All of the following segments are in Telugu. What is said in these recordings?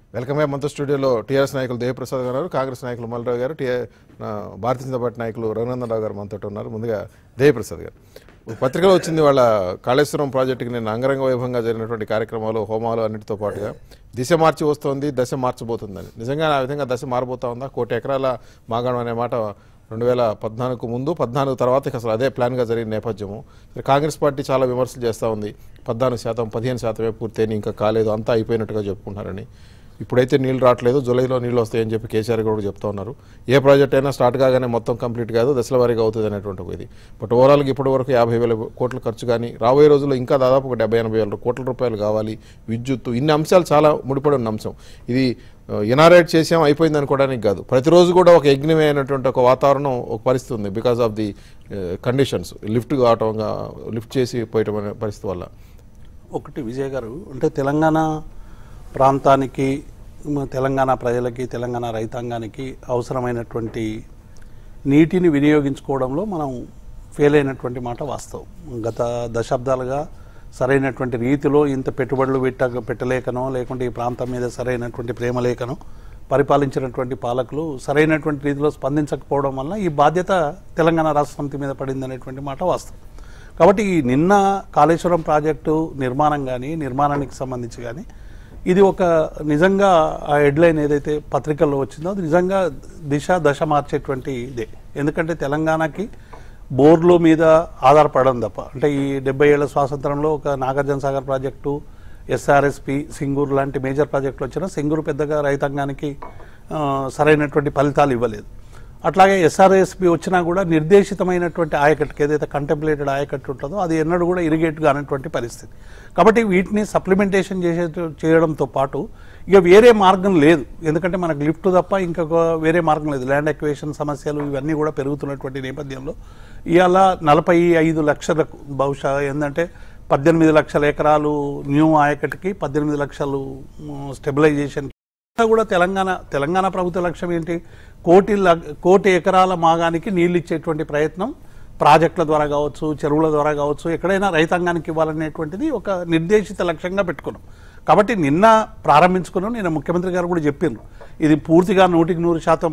వెల్కమ్ మనతో స్టూడియోలో టీఆర్ఎస్ నాయకులు దేవప్రసాద్ గారు, కాంగ్రెస్ నాయకులు మల్లిరావు గారు, భారతీయ జనతా పార్టీ నాయకులు రఘునందన్ రావు గారు మనతో ఉన్నారు. ముందుగా దేవప్రసాద్ గారు, పత్రికలో వచ్చింది వాళ్ళ కాళేశ్వరం ప్రాజెక్టుకి నేను అంగరంగ వైభవంగా జరిగినటువంటి కార్యక్రమాలు, హోమాలు అన్నిటితో పాటుగా దిశ మార్చి వస్తోంది, దశ మార్చబోతుందని. నిజంగా ఆ విధంగా దశ మారబోతా ఉందా? 1,00,00,000 ఎకరాల మాగాణం అనే మాట 2014 ముందు 14 తర్వాత అసలు అదే ప్లాన్గా జరిగిన నేపథ్యము. కాంగ్రెస్ పార్టీ చాలా విమర్శలు చేస్తూ ఉంది. 14%, 15% పూర్తయిన ఇంకా కాలేదు, అంతా అయిపోయినట్టుగా చెప్పుకుంటున్నారని. ఇప్పుడైతే నీళ్ళు రావట్లేదు, జూలైలో నీళ్ళు వస్తాయని చెప్పి కేసీఆర్ కూడా చెప్తా ఉన్నారు. ఏ ప్రాజెక్ట్ అయినా స్టార్ట్ కాగానే మొత్తం కంప్లీట్ కాదు, దశల వారీగా అవుతుంది అనేటువంటి ఒక ఇది. బట్ ఓవరాల్గా ఇప్పటి వరకు 50,000 కోట్ల ఖర్చు కానీ, రాబోయే రోజుల్లో ఇంకా దాదాపు 70-80 కోట్ల రూపాయలు కావాలి. విద్యుత్తు, ఇన్ని అంశాలు చాలా ముడిపడి ఉన్న అంశం ఇది. ఇనారేట్ చేసాం అయిపోయింది అనుకోవడానికి కాదు, ప్రతిరోజు కూడా ఒక యజ్ఞమైనటువంటి ఒక వాతావరణం, ఒక పరిస్థితి ఉంది. Because of the conditions, lift చేసి పోయటం అనే పరిస్థితి వల్ల. ఒకటి విజయ్ గారు, అంటే తెలంగాణ ప్రాంతానికి, తెలంగాణ ప్రజలకి, తెలంగాణ రైతాంగానికి అవసరమైనటువంటి నీటిని వినియోగించుకోవడంలో మనం ఫెయిల్ అయినటువంటి మాట వాస్తవం. గత దశాబ్దాలుగా సరైనటువంటి రీతిలో ఇంత పెట్టుబడులు పెట్టలేకనో, లేకుంటే ఈ ప్రాంతం మీద సరైనటువంటి ప్రేమ లేకనో పరిపాలించినటువంటి పాలకులు సరైనటువంటి రీతిలో స్పందించకపోవడం వల్ల ఈ బాధ్యత తెలంగాణ రాష్ట్ర సమితి మీద పడిందనేటువంటి మాట వాస్తవం. కాబట్టి ఈ నిన్న కాళేశ్వరం ప్రాజెక్టు నిర్మాణం కానీ, నిర్మాణానికి సంబంధించి కానీ, ఇది ఒక నిజంగా ఆ హెడ్లైన్ ఏదైతే పత్రికల్లో వచ్చిందో అది నిజంగా దశ మార్చేటువంటి ఇదే. ఎందుకంటే తెలంగాణకి బోర్ల మీద ఆధారపడడం తప్ప, అంటే ఈ 70 ఏళ్ల స్వాతంత్రంలో ఒక నాగార్జున సాగర్ ప్రాజెక్టు, ఎస్ఆర్ఎస్పి, సింగూరు లాంటి మేజర్ ప్రాజెక్టులు వచ్చినా సింగూరు పెద్దగా రైతాంగానికి సరైనటువంటి ఫలితాలు ఇవ్వలేదు. అట్లాగే ఎస్ఆర్ఎస్పి వచ్చినా కూడా నిర్దేశితమైనటువంటి ఆయకట్టుకి, ఏదైతే కంటెంప్లేటెడ్ ఆయకట్టు ఉంటుందో అది ఎన్నడూ కూడా ఇరిగేట్ కానటువంటి పరిస్థితి. కాబట్టి వీటిని సప్లిమెంటేషన్ చేయడంతో పాటు ఇక వేరే మార్గం లేదు. ఎందుకంటే మనకు లిఫ్ట్ తప్ప ఇంకొక వేరే మార్గం లేదు. ల్యాండ్ ఎక్వేషన్ సమస్యలు ఇవన్నీ కూడా పెరుగుతున్నటువంటి నేపథ్యంలో ఇవాళ 45 లక్షలకు, బహుశా ఏంటంటే 18 లక్షల ఎకరాలు న్యూ ఆయకట్టుకి, 18 లక్షలు స్టెబిలైజేషన్ కూడా తెలంగాణ ప్రభుత్వ లక్ష్యం ఏంటి? 1,00,00,000 ఎకరాల మాగానికి నీళ్ళు ఇచ్చేటువంటి ప్రయత్నం ప్రాజెక్టుల ద్వారా కావచ్చు, చెరువుల ద్వారా కావచ్చు, ఎక్కడైనా రైతాంగానికి ఇవ్వాలనేటువంటిది ఒక నిర్దేశిత లక్ష్యంగా పెట్టుకున్నాం. కాబట్టి నిన్న ప్రారంభించుకున్నాం. నిన్న ముఖ్యమంత్రి గారు కూడా చెప్పిండ్రు, ఇది పూర్తిగా 100%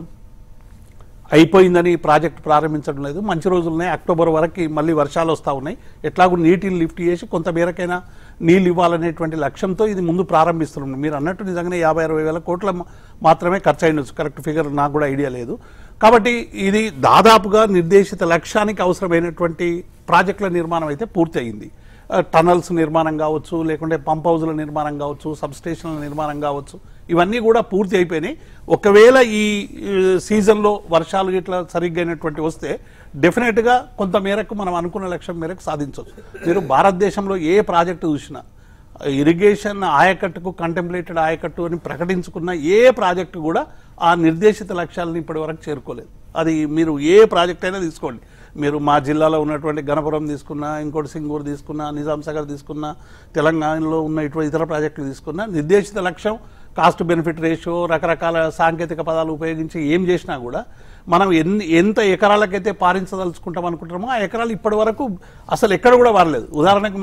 అయిపోయిందని ప్రాజెక్ట్ ప్రారంభించడం లేదు. మంచి రోజులున్నాయి, అక్టోబర్ వరకు మళ్ళీ వర్షాలు వస్తూ ఉన్నాయి, ఎట్లాగూ నీటిని లిఫ్ట్ చేసి కొంత మేరకైనా నీళ్ళు ఇవ్వాలనేటువంటి లక్ష్యంతో ఇది ముందు ప్రారంభిస్తున్నాం. మీరు అన్నట్టు నిజంగానే 50-60 వేల కోట్ల మాత్రమే ఖర్చు అయినచ్చు, కరెక్ట్ ఫిగర్ నాకు కూడా ఐడియా లేదు. కాబట్టి ఇది దాదాపుగా నిర్దేశిత లక్ష్యానికి అవసరమైనటువంటి ప్రాజెక్టుల నిర్మాణం అయితే పూర్తి అయింది. టనల్స్ నిర్మాణం కావచ్చు, లేకుంటే పంప్ హౌజ్ల నిర్మాణం కావచ్చు, సబ్స్టేషన్ల నిర్మాణం కావచ్చు, ఇవన్నీ కూడా పూర్తి అయిపోయినాయి. ఒకవేళ ఈ సీజన్లో వర్షాలు ఇట్లా సరిగ్గా అయినటువంటి వస్తే డెఫినెట్గా కొంత మేరకు మనం అనుకున్న లక్ష్యం మేరకు సాధించవచ్చు. మీరు భారతదేశంలో ఏ ప్రాజెక్టు చూసినా ఇరిగేషన్ ఆయకట్టుకు, కంటెంప్లేటెడ్ ఆయకట్టు అని ప్రకటించుకున్న ఏ ప్రాజెక్టు కూడా ఆ నిర్దేశిత లక్ష్యాలను ఇప్పటి వరకు చేరుకోలేదు. అది మీరు ఏ ప్రాజెక్ట్ అయినా తీసుకోండి. మీరు మా జిల్లాలో ఉన్నటువంటి గణపురం తీసుకున్నా, ఇంకోటి సింగూరు తీసుకున్నా, నిజాం సాగర్ తీసుకున్నా, తెలంగాణలో ఉన్న ఇటువంటి ఇతర ప్రాజెక్టులు తీసుకున్నా, నిర్దేశిత లక్ష్యం, కాస్ట్ బెనిఫిట్ రేషియో, రకరకాల సాంకేతిక పదాలు ఉపయోగించి ఏం చేసినా కూడా మనం ఎంత ఎకరాలకైతే పారించదలుచుకుంటాం అనుకుంటామో ఆ ఎకరాలు ఇప్పటి వరకు అసలు ఎక్కడ కూడా వారలేదు. ఉదాహరణకు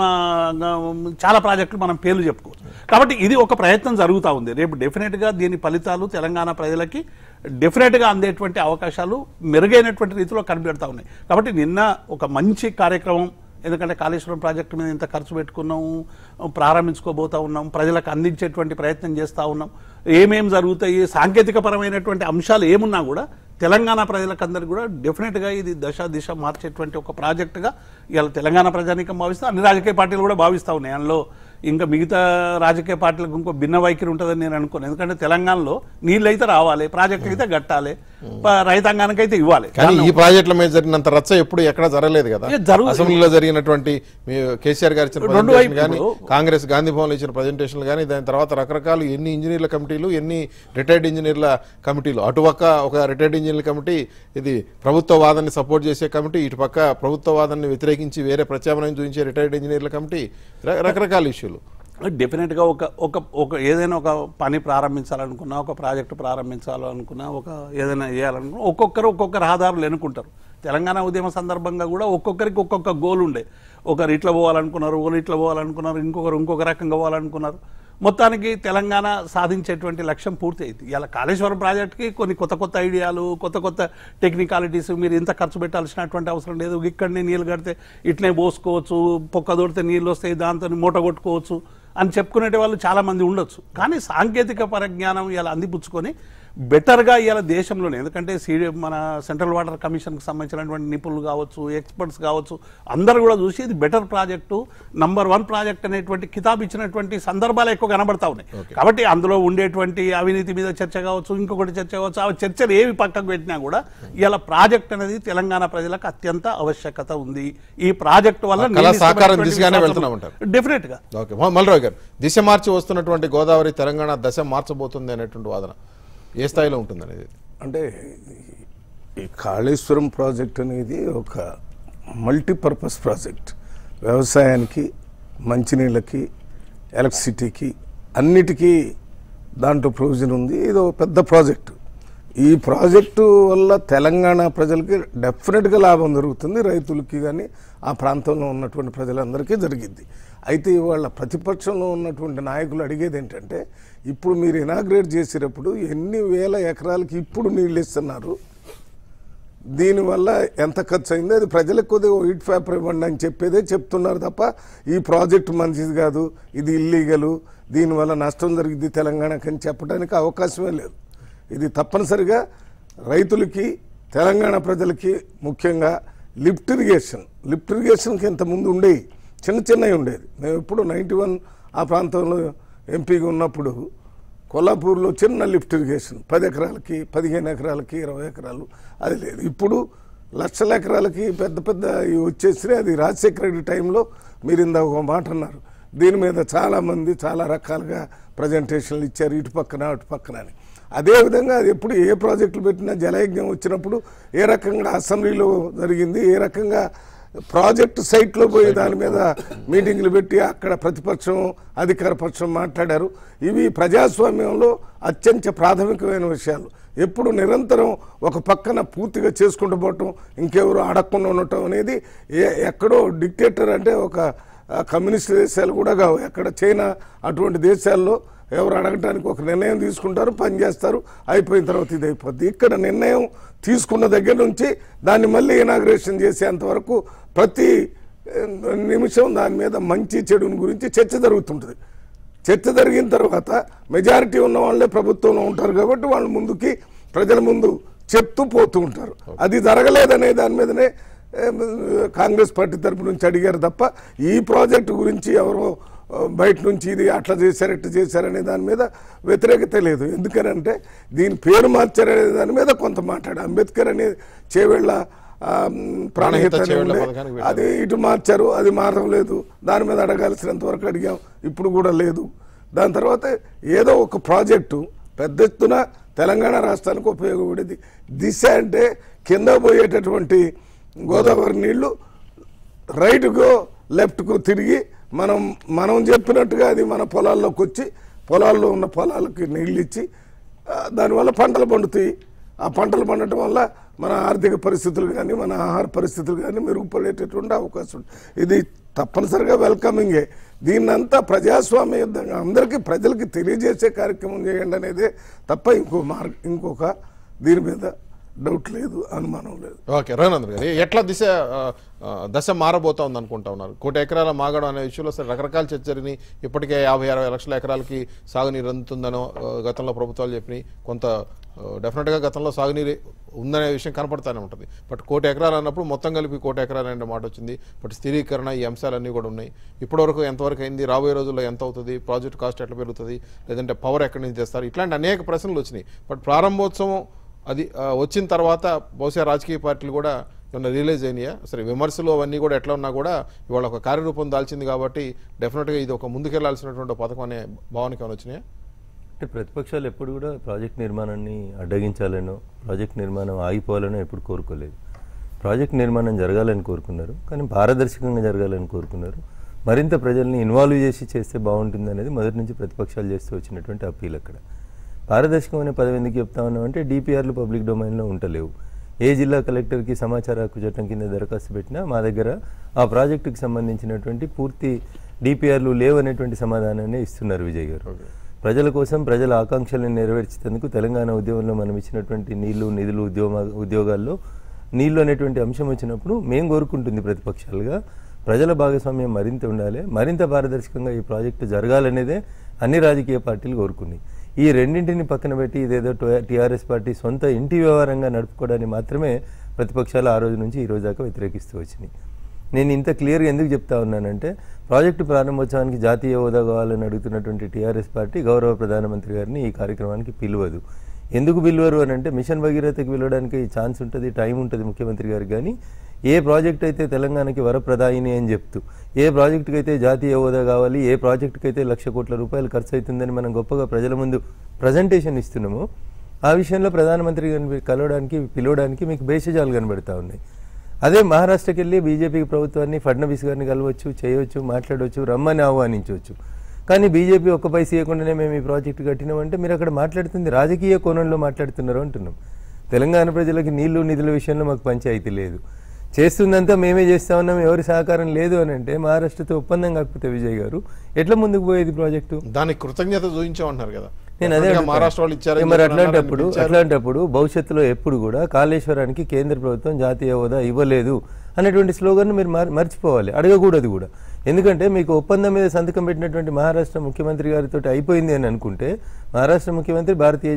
చాలా ప్రాజెక్టులు మనం పేర్లు చెప్పుకోవచ్చు. కాబట్టి ఇది ఒక ప్రయత్నం జరుగుతూ ఉంది. రేపు డెఫినెట్గా దీని ఫలితాలు తెలంగాణ ప్రజలకి డెఫినెట్గా అందేటువంటి అవకాశాలు మెరుగైనటువంటి రీతిలో కనిపెడతా ఉన్నాయి. కాబట్టి నిన్న ఒక మంచి కార్యక్రమం. ఎందుకంటే కాళేశ్వరం ప్రాజెక్టు మీద ఇంత ఖర్చు పెట్టుకున్నాము, ప్రారంభించుకోబోతూ ఉన్నాం, ప్రజలకు అందించేటువంటి ప్రయత్నం చేస్తూ ఉన్నాం. ఏమేమి జరుగుతాయి, సాంకేతిక పరమైనటువంటి అంశాలు ఏమున్నా కూడా తెలంగాణ ప్రజలకందరికీ కూడా డెఫినెట్గా ఇది దిశ మార్చేటువంటి ఒక ప్రాజెక్టుగా ఇవాళ తెలంగాణ ప్రజానీకం భావిస్తూ, అన్ని రాజకీయ పార్టీలు కూడా భావిస్తూ ఉన్నాయి. అందులో ఇంకా మిగతా రాజకీయ పార్టీలకు ఇంకో భిన్న వైఖరి ఉంటుందని నేను అనుకోను. ఎందుకంటే తెలంగాణలో నీళ్ళు అయితే రావాలి, ప్రాజెక్టు అయితే కట్టాలి, రైతాంగానికైతే ఇవ్వాలి. కానీ ఈ ప్రాజెక్టుల మీద జరిగినంత రచ్చ ఎప్పుడు ఎక్కడ జరగలేదు కదా. అసెంబ్లీలో జరిగినటువంటి కేసీఆర్ గారు ఇచ్చిన ప్రెజెంటేషన్ కానీ, కాంగ్రెస్ గాంధీ భవన్లో ఇచ్చిన ప్రెజెంటేషన్లు కానీ, దాని తర్వాత రకరకాలు ఎన్ని ఇంజనీర్ల కమిటీలు, ఎన్ని రిటైర్డ్ ఇంజనీర్ల కమిటీలు, అటుపక్క ఒక రిటైర్డ్ ఇంజనీర్ల కమిటీ, ఇది ప్రభుత్వ వాదాన్ని సపోర్ట్ చేసే కమిటీ, ఇటుపక్క ప్రభుత్వ వాదాన్ని వ్యతిరేకించి వేరే ప్రత్యామ్నాయం చూపించే రిటైర్డ్ ఇంజనీర్ల కమిటీ, రకరకాల ఇష్యూలు. డెఫినెట్గా ఒక ఏదైనా ఒక పని ప్రారంభించాలనుకున్నా, ఒక ప్రాజెక్టు ప్రారంభించాలనుకున్నా, ఒక ఏదైనా చేయాలనుకున్నా ఒక్కొక్కరు ఆధారాలు ఎన్నుకుంటారు. తెలంగాణ ఉద్యమ సందర్భంగా కూడా ఒక్కొక్కరికి ఒక్కొక్క గోల్ ఉండే. ఒకరు ఇట్లా పోవాలనుకున్నారు, ఒకరు ఇట్లా పోవాలనుకున్నారు, ఇంకొక రకంగా పోవాలనుకున్నారు. మొత్తానికి తెలంగాణ సాధించేటువంటి లక్ష్యం పూర్తి అయింది. ఇలా కాళేశ్వరం ప్రాజెక్టుకి కొన్ని కొత్త కొత్త ఐడియాలు, కొత్త కొత్త టెక్నికాలిటీస్, మీరు ఇంత ఖర్చు పెట్టాల్సినటువంటి అవసరం లేదు, ఇక్కడనే నీళ్ళు కడితే ఇట్నే పోసుకోవచ్చు, పొక్క దొడితే నీళ్ళు వస్తాయి, దాంతో మూట కొట్టుకోవచ్చు అని చెప్పుకునే వాళ్ళు చాలామంది ఉండొచ్చు. కానీ సాంకేతిక పరిజ్ఞానం ఇలా అందిపుచ్చుకొని బెటర్గా ఇవాళ దేశంలోనే, ఎందుకంటే మన సెంట్రల్ వాటర్ కమిషన్కి సంబంధించినటువంటి నిపుణులు కావచ్చు, ఎక్స్పర్ట్స్ కావచ్చు, అందరూ కూడా చూసి ఇది బెటర్ ప్రాజెక్టు, నంబర్ 1 ప్రాజెక్ట్ అనేటువంటి కితాబ్ ఇచ్చినటువంటి సందర్భాలు ఎక్కువ కనబడతా ఉన్నాయి. కాబట్టి అందులో ఉండేటువంటి అవినీతి మీద చర్చ కావచ్చు, ఇంకొకటి చర్చ కావచ్చు, ఆ చర్చలు ఏవి పక్కకు పెట్టినా కూడా ఇలా ప్రాజెక్ట్ అనేది తెలంగాణ ప్రజలకు అత్యంత ఆవశ్యకత ఉంది. ఈ ప్రాజెక్టు వల్ల డెఫినెట్ గా మల్రావు గారు, దిశ మార్చి వస్తున్నటువంటి గోదావరి తెలంగాణ దశ మార్చబోతుంది అనేటువంటి వాదన ఏ స్థాయిలో ఉంటుంది అనేది? అంటే ఈ కాళేశ్వరం ప్రాజెక్ట్ అనేది ఒక మల్టీపర్పస్ ప్రాజెక్ట్. వ్యవసాయానికి, మంచినీళ్ళకి, ఎలక్ట్రిసిటీకి అన్నిటికీ దాంట్లో ప్రొవిజన్ ఉంది. ఇది ఒక పెద్ద ప్రాజెక్టు. ఈ ప్రాజెక్టు వల్ల తెలంగాణ ప్రజలకి డెఫినెట్గా లాభం జరుగుతుంది, రైతులకి కానీ ఆ ప్రాంతంలో ఉన్నటువంటి ప్రజలందరికీ జరిగింది. అయితే ఇవాళ ప్రతిపక్షంలో ఉన్నటువంటి నాయకులు అడిగేది ఏంటంటే, ఇప్పుడు మీరు ఇనాగ్రేట్ చేసేటప్పుడు ఎన్ని వేల ఎకరాలకి ఇప్పుడు నీళ్ళు ఇస్తున్నారు, దీనివల్ల ఎంత ఖర్చు అయిందో అది ప్రజలకు కొద్దిగా వైట్ పేపర్ ఇవ్వండి అని చెప్పేదే చెప్తున్నారు తప్ప ఈ ప్రాజెక్టు మంచిది కాదు, ఇది ఇల్లీగలు, దీనివల్ల నష్టం జరిగింది తెలంగాణకి అని చెప్పడానికి అవకాశమే లేదు. ఇది తప్పనిసరిగా రైతులకి, తెలంగాణ ప్రజలకి ముఖ్యంగా లిఫ్ట్ ఇరిగేషన్కి ఇంతకుముందు ఉండేవి, చిన్న చిన్నవి ఉండేది. మేము ఎప్పుడు 91 ఆ ప్రాంతంలో ఎంపీగా ఉన్నప్పుడు కొల్లాపూర్లో చిన్న లిఫ్ట్ ఇరిగేషన్ 10 ఎకరాలకి, 15 ఎకరాలకి, 20 ఎకరాలు అది లేదు. ఇప్పుడు లక్షల ఎకరాలకి పెద్ద పెద్ద వచ్చేసి అది రాజశేఖర రెడ్డి టైంలో మీరు ఇందాక ఒక మాట అన్నారు, దీని మీద చాలామంది చాలా రకాలుగా ప్రజెంటేషన్లు ఇచ్చారు, ఇటు పక్కన అటు పక్కన అని. అదేవిధంగా అది ఎప్పుడు ఏ ప్రాజెక్టులు పెట్టినా జలయజ్ఞం వచ్చినప్పుడు ఏ రకంగా అసెంబ్లీలో జరిగింది, ఏ రకంగా ప్రాజెక్టు సైట్లో పోయి దాని మీద మీటింగ్లు పెట్టి అక్కడ ప్రతిపక్షం అధికార పక్షం మాట్లాడారు. ఇవి ప్రజాస్వామ్యంలో అత్యంత ప్రాథమికమైన విషయాలు. ఎప్పుడు నిరంతరం ఒక పక్కన పూర్తిగా చేసుకుంటూ పోవటం, ఇంకెవరు అడగకుండా ఉండటం అనేది ఎక్కడో డిక్టేటర్ అంటే ఒక కమ్యూనిస్ట్ దేశాలు కూడా కావు, ఎక్కడ చైనా అటువంటి దేశాల్లో ఎవరు అడగటానికి ఒక నిర్ణయం తీసుకుంటారు, పనిచేస్తారు, అయిపోయిన తర్వాత ఇది అయిపోద్ది. ఇక్కడ నిర్ణయం తీసుకున్న దగ్గర నుంచి దాన్ని మళ్ళీ ఇనాగ్రేషన్ చేసేంతవరకు ప్రతి నిమిషం దాని మీద మంచి చెడుని గురించి చర్చ జరుగుతుంటుంది. చర్చ జరిగిన తర్వాత మెజారిటీ ఉన్న వాళ్ళే ప్రభుత్వంలో ఉంటారు కాబట్టి వాళ్ళు ముందుకి ప్రజల ముందు చెప్తూ పోతూ ఉంటారు. అది జరగలేదనే దాని మీదనే కాంగ్రెస్ పార్టీ తరపు నుంచి అడిగారు తప్ప ఈ ప్రాజెక్టు గురించి ఎవరో బయట నుంచి ఇది అట్లా చేశారు ఇట్లా చేశారనే దాని మీద వ్యతిరేకత లేదు. ఎందుకనంటే దీని పేరు మార్చారనే దాని మీద కొంత మాట్లాడారు. అంబేద్కర్ అనే చేవేళ్ల ప్రాణహిత అది ఇటు మార్చారు, అది మారడం లేదు, దాని మీద అడగాల్సినంత వరకు అడిగాం, ఇప్పుడు కూడా లేదు. దాని తర్వాత ఏదో ఒక ప్రాజెక్టు పెద్ద ఎత్తున తెలంగాణ రాష్ట్రానికి ఉపయోగపడేది. దిశ అంటే కింద పోయేటటువంటి గోదావరి నీళ్లు రైట్కో లెఫ్ట్కో తిరిగి మనం చెప్పినట్టుగా అది మన పొలాల్లోకి వచ్చి పొలాల్లో ఉన్న పొలాలకి నీళ్ళు ఇచ్చి దానివల్ల పంటలు పండుతాయి. ఆ పంటలు పండటం వల్ల మన ఆర్థిక పరిస్థితులు కానీ మన ఆహార పరిస్థితులు కానీ మెరుగుపడేటటువంటి అవకాశం ఉంది. ఇది తప్పనిసరిగా వెల్కమింగే. దీన్నంతా ప్రజాస్వామ్యంగా అందరికీ ప్రజలకి తెలియజేసే కార్యక్రమం చేయండి అనేది తప్ప ఇంకొక దీని మీద డౌట్ లేదు, అనుమానం లేదు. ఓకే, రఘునందన్ గారు, ఎట్లా దశ మారబోతా ఉంది అనుకుంటా ఉన్నారు? 1 కోటి ఎకరాల మాగడం అనే విషయంలో సరే రకరకాల చర్చ జరిగినాయి. ఇప్పటికే 50-60 లక్షల ఎకరాలకి సాగునీరు అందుతుందనో గతంలో ప్రభుత్వాలు చెప్పినాయి. కొంత డెఫినెట్గా గతంలో సాగునీరు ఉందనే విషయం కనపడతానే ఉంటుంది. బట్ 1 కోటి ఎకరాలు అన్నప్పుడు మొత్తం కలిపి 1 కోటి ఎకరాలు అనే మాట వచ్చింది. బట్ స్థిరీకరణ ఈ అంశాలన్నీ కూడా ఉన్నాయి. ఇప్పటివరకు ఎంతవరకు అయింది, రాబోయే రోజుల్లో ఎంత అవుతుంది, ప్రాజెక్ట్ కాస్ట్ ఎట్లా పెరుగుతుంది, లేదంటే పవర్ ఎక్కడి నుంచి తెస్తారు, ఇట్లాంటి అనేక ప్రశ్నలు వచ్చినాయి. బట్ ప్రారంభోత్సవం అది వచ్చిన తర్వాత బహుశా రాజకీయ పార్టీలు కూడా ఏమన్నా రియలైజ్ అయినాయా? సరే, విమర్శలు అవన్నీ కూడా ఎట్లా ఉన్నా కూడా ఇవాళ ఒక కార్యరూపం దాల్చింది కాబట్టి డెఫినెట్గా ఇది ఒక ముందుకెళ్లాల్సినటువంటి పథకం అనే భావనకి ఏమైనా వచ్చినాయా? అంటే ప్రతిపక్షాలు ఎప్పుడు కూడా ప్రాజెక్ట్ నిర్మాణాన్ని అడ్డగించాలనో ప్రాజెక్ట్ నిర్మాణం ఆగిపోవాలనో ఎప్పుడు కోరుకోలేదు. ప్రాజెక్ట్ నిర్మాణం జరగాలని కోరుకున్నారు, కానీ పారదర్శకంగా జరగాలని కోరుకున్నారు. మరింత ప్రజల్ని ఇన్వాల్వ్ చేస్తే బాగుంటుంది అనేది మొదటి నుంచి ప్రతిపక్షాలు చేస్తూ వచ్చినటువంటి అప్పీల్. అక్కడ పారదర్శకమైన పదవి ఎందుకు చెప్తా ఉన్నామంటే డిపిఆర్లు పబ్లిక్ డొమైన్లో ఉండలేవు. ఏ జిల్లా కలెక్టర్కి సమాచార హక్కు చట్టం కింద దరఖాస్తు పెట్టినా మా దగ్గర ఆ ప్రాజెక్టుకి సంబంధించినటువంటి పూర్తి డిపిఆర్లు లేవు అనేటువంటి సమాధానాన్ని ఇస్తున్నారు విజయ్ గారు. ప్రజల కోసం ప్రజల ఆకాంక్షలను నెరవేర్చేందుకు తెలంగాణ ఉద్యమంలో మనం ఇచ్చినటువంటి నీళ్లు నిధులు ఉద్యోగాల్లో నీళ్లు అనేటువంటి అంశం వచ్చినప్పుడు మేము కోరుకుంటుంది ప్రతిపక్షాలుగా ప్రజల భాగస్వామ్యం మరింత ఉండాలి, మరింత పారదర్శకంగా ఈ ప్రాజెక్టు జరగాలనేదే అన్ని రాజకీయ పార్టీలు కోరుకున్నాయి. ఈ రెండింటిని పక్కన పెట్టి ఇదేదో టీఆర్ఎస్ పార్టీ సొంత ఇంటి వ్యవహారంగా నడుపుకోవడానికి మాత్రమే ప్రతిపక్షాలు ఆ రోజు నుంచి ఈ రోజు దాకా వ్యతిరేకిస్తూ వచ్చినాయి. నేను ఇంత క్లియర్గా ఎందుకు చెప్తా ఉన్నానంటే ప్రాజెక్టు ప్రారంభోత్సవానికి జాతీయ హోదా కావాలని అడుగుతున్నటువంటి టీఆర్ఎస్ పార్టీ గౌరవ ప్రధానమంత్రి గారిని ఈ కార్యక్రమానికి పిలువదు. ఎందుకు పిలువరు అని అంటే మిషన్ భగీరథకి పిలవడానికి ఛాన్స్ ఉంటుంది, టైం ఉంటుంది ముఖ్యమంత్రి గారికి. కానీ ఏ ప్రాజెక్ట్ అయితే తెలంగాణకి వరప్రదాయిని అని చెప్తూ, ఏ ప్రాజెక్టుకి అయితే జాతీయ హోదా కావాలి, ఏ ప్రాజెక్టుకి అయితే 1,00,000 కోట్ల రూపాయలు ఖర్చు అవుతుందని మనం గొప్పగా ప్రజల ముందు ప్రజెంటేషన్ ఇస్తున్నాము, ఆ విషయంలో ప్రధానమంత్రి గారిని కలవడానికి పిలవడానికి మీకు భేషజాలు కనబడతా ఉన్నాయి. అదే మహారాష్ట్రకి వెళ్ళి బీజేపీ ప్రభుత్వాన్ని ఫడ్నవీస్ గారిని కలవచ్చు, చేయవచ్చు, మాట్లాడవచ్చు, రమ్మని ఆహ్వానించవచ్చు. కానీ బీజేపీ ఒక్క పైసా ఇవ్వకుండానే మేము ఈ ప్రాజెక్టు కట్టినామంటే మీరు అక్కడ మాట్లాడుతుంది రాజకీయ కోణంలో మాట్లాడుతున్నారు అంటున్నాం. తెలంగాణ ప్రజలకి నీళ్లు నిధుల విషయంలో మాకు పంచాయతీ లేదు, చేస్తుందంతా మేమే చేస్తా ఉన్నాం, ఎవరి సహకారం లేదు అని అంటే మహారాష్ట్రతో ఒప్పందం కాకపోతే విజయ్ గారు ఎట్లా ముందుకు పోయేది ప్రాజెక్టు? దానికి కృతజ్ఞత చూపించామంటున్నారు కదా. నేను అదే మహారాష్ట్ర వాళ్ళు ఇచ్చారు. మరి అట్లాంటప్పుడు భవిష్యత్తులో ఎప్పుడు కూడా కాళేశ్వరానికి కేంద్ర ప్రభుత్వం జాతీయ హోదా ఇవ్వలేదు అనేటువంటి స్లోగన్ మీరు మర్చిపోవాలి, అడగకూడదు కూడా. ఎందుకంటే మీకు ఒప్పందం మీద సంతకం పెట్టినటువంటి మహారాష్ట్ర ముఖ్యమంత్రి గారితో అయిపోయింది అని అనుకుంటే, మహారాష్ట్ర ముఖ్యమంత్రి భారతీయ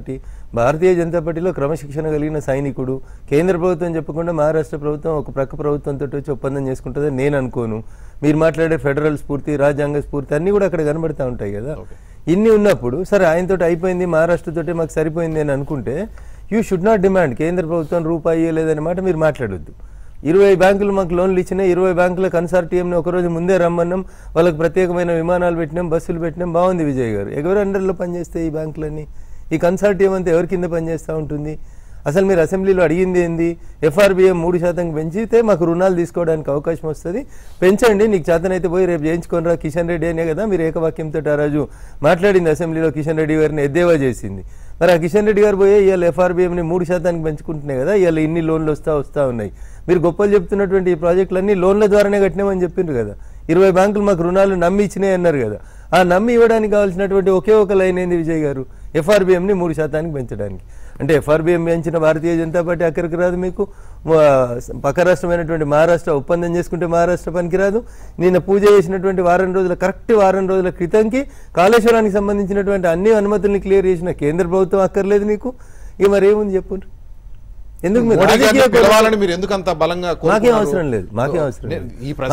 జనతా పార్టీలో క్రమశిక్షణ కలిగిన సైనికుడు. కేంద్ర ప్రభుత్వం చెప్పకుండా మహారాష్ట్ర ప్రభుత్వం ఒక ప్రక్క ప్రభుత్వంతో వచ్చి ఒప్పందం చేసుకుంటుందని నేను అనుకోను. మీరు మాట్లాడే ఫెడరల్ స్ఫూర్తి, రాజ్యాంగ స్ఫూర్తి అన్నీ కూడా అక్కడ కనబడతా ఉంటాయి కదా. ఇన్ని ఉన్నప్పుడు సరే ఆయనతో అయిపోయింది, మహారాష్ట్రతో మాకు సరిపోయింది అని అనుకుంటే యూ షుడ్ నాట్ డిమాండ్ కేంద్ర ప్రభుత్వం రూపాయి ఇవ్వలేదనే మాట మీరు మాట్లాడొద్దు. 20 బ్యాంకులు మాకు లోన్లు ఇచ్చినాయి, 20 బ్యాంకుల కన్సార్టియంని ఒకరోజు ముందే రమ్మన్నాం, వాళ్ళకి ప్రత్యేకమైన విమానాలు పెట్టినాం, బస్సులు పెట్టినాం, బాగుంది విజయ్ గారు. ఎవరి అండర్లో పనిచేస్తాయి ఈ బ్యాంకులన్నీ? ఈ కన్సార్టియం అంతా ఎవరి కింద పనిచేస్తూ ఉంటుంది? అసలు మీరు అసెంబ్లీలో అడిగింది ఏంది? FRBM 3% పెంచితే మాకు రుణాలు తీసుకోవడానికి అవకాశం వస్తుంది, పెంచండి, నీకు చేతనైతే పోయి రేపు చేయించుకోనరా కిషన్ రెడ్డి అనే కదా మీరు ఏకవాక్యంతో ఆ రోజు మాట్లాడింది అసెంబ్లీలో. కిషన్ రెడ్డి గారిని ఎద్దేవా చేసింది. మరి ఆ కిషన్ రెడ్డి గారు పోయి ఇవాళ FRBMని 3% పెంచుకుంటున్నాయి కదా, ఇవాళ ఇన్ని లోన్లు వస్తూ ఉన్నాయి. మీరు గొప్పలు చెప్తున్నటువంటి ఈ ప్రాజెక్టులన్నీ లోన్ల ద్వారానే కట్టినామని చెప్పిండ్రు కదా. 20 బ్యాంకులు మాకు రుణాలు నమ్మి ఇచ్చినాయి అన్నారు కదా. ఆ నమ్మి ఇవ్వడానికి కావాల్సినటువంటి ఒకే ఒక లైన్ ఏంది విజయ్ గారు? FRBMని 3% పెంచడానికి. అంటే FRBM పెంచిన భారతీయ జనతా పార్టీ అక్కడికి రాదు, మీకు పక్క రాష్ట్రమైనటువంటి మహారాష్ట్ర ఒప్పందం చేసుకుంటే మహారాష్ట్ర పనికిరాదు. నిన్న పూజ చేసినటువంటి కరెక్ట్ వారం రోజుల క్రితంకి కాళేశ్వరానికి సంబంధించినటువంటి అన్ని అనుమతుల్ని క్లియర్ చేసిన కేంద్ర ప్రభుత్వం అక్కర్లేదు నీకు. ఇక మరేముంది చెప్పండి? ఎందుకు మీరు మీరు ఎందుకు అంత బలంగా? మాకేం అవసరం లేదు, మాకేం అవసరం లేదు.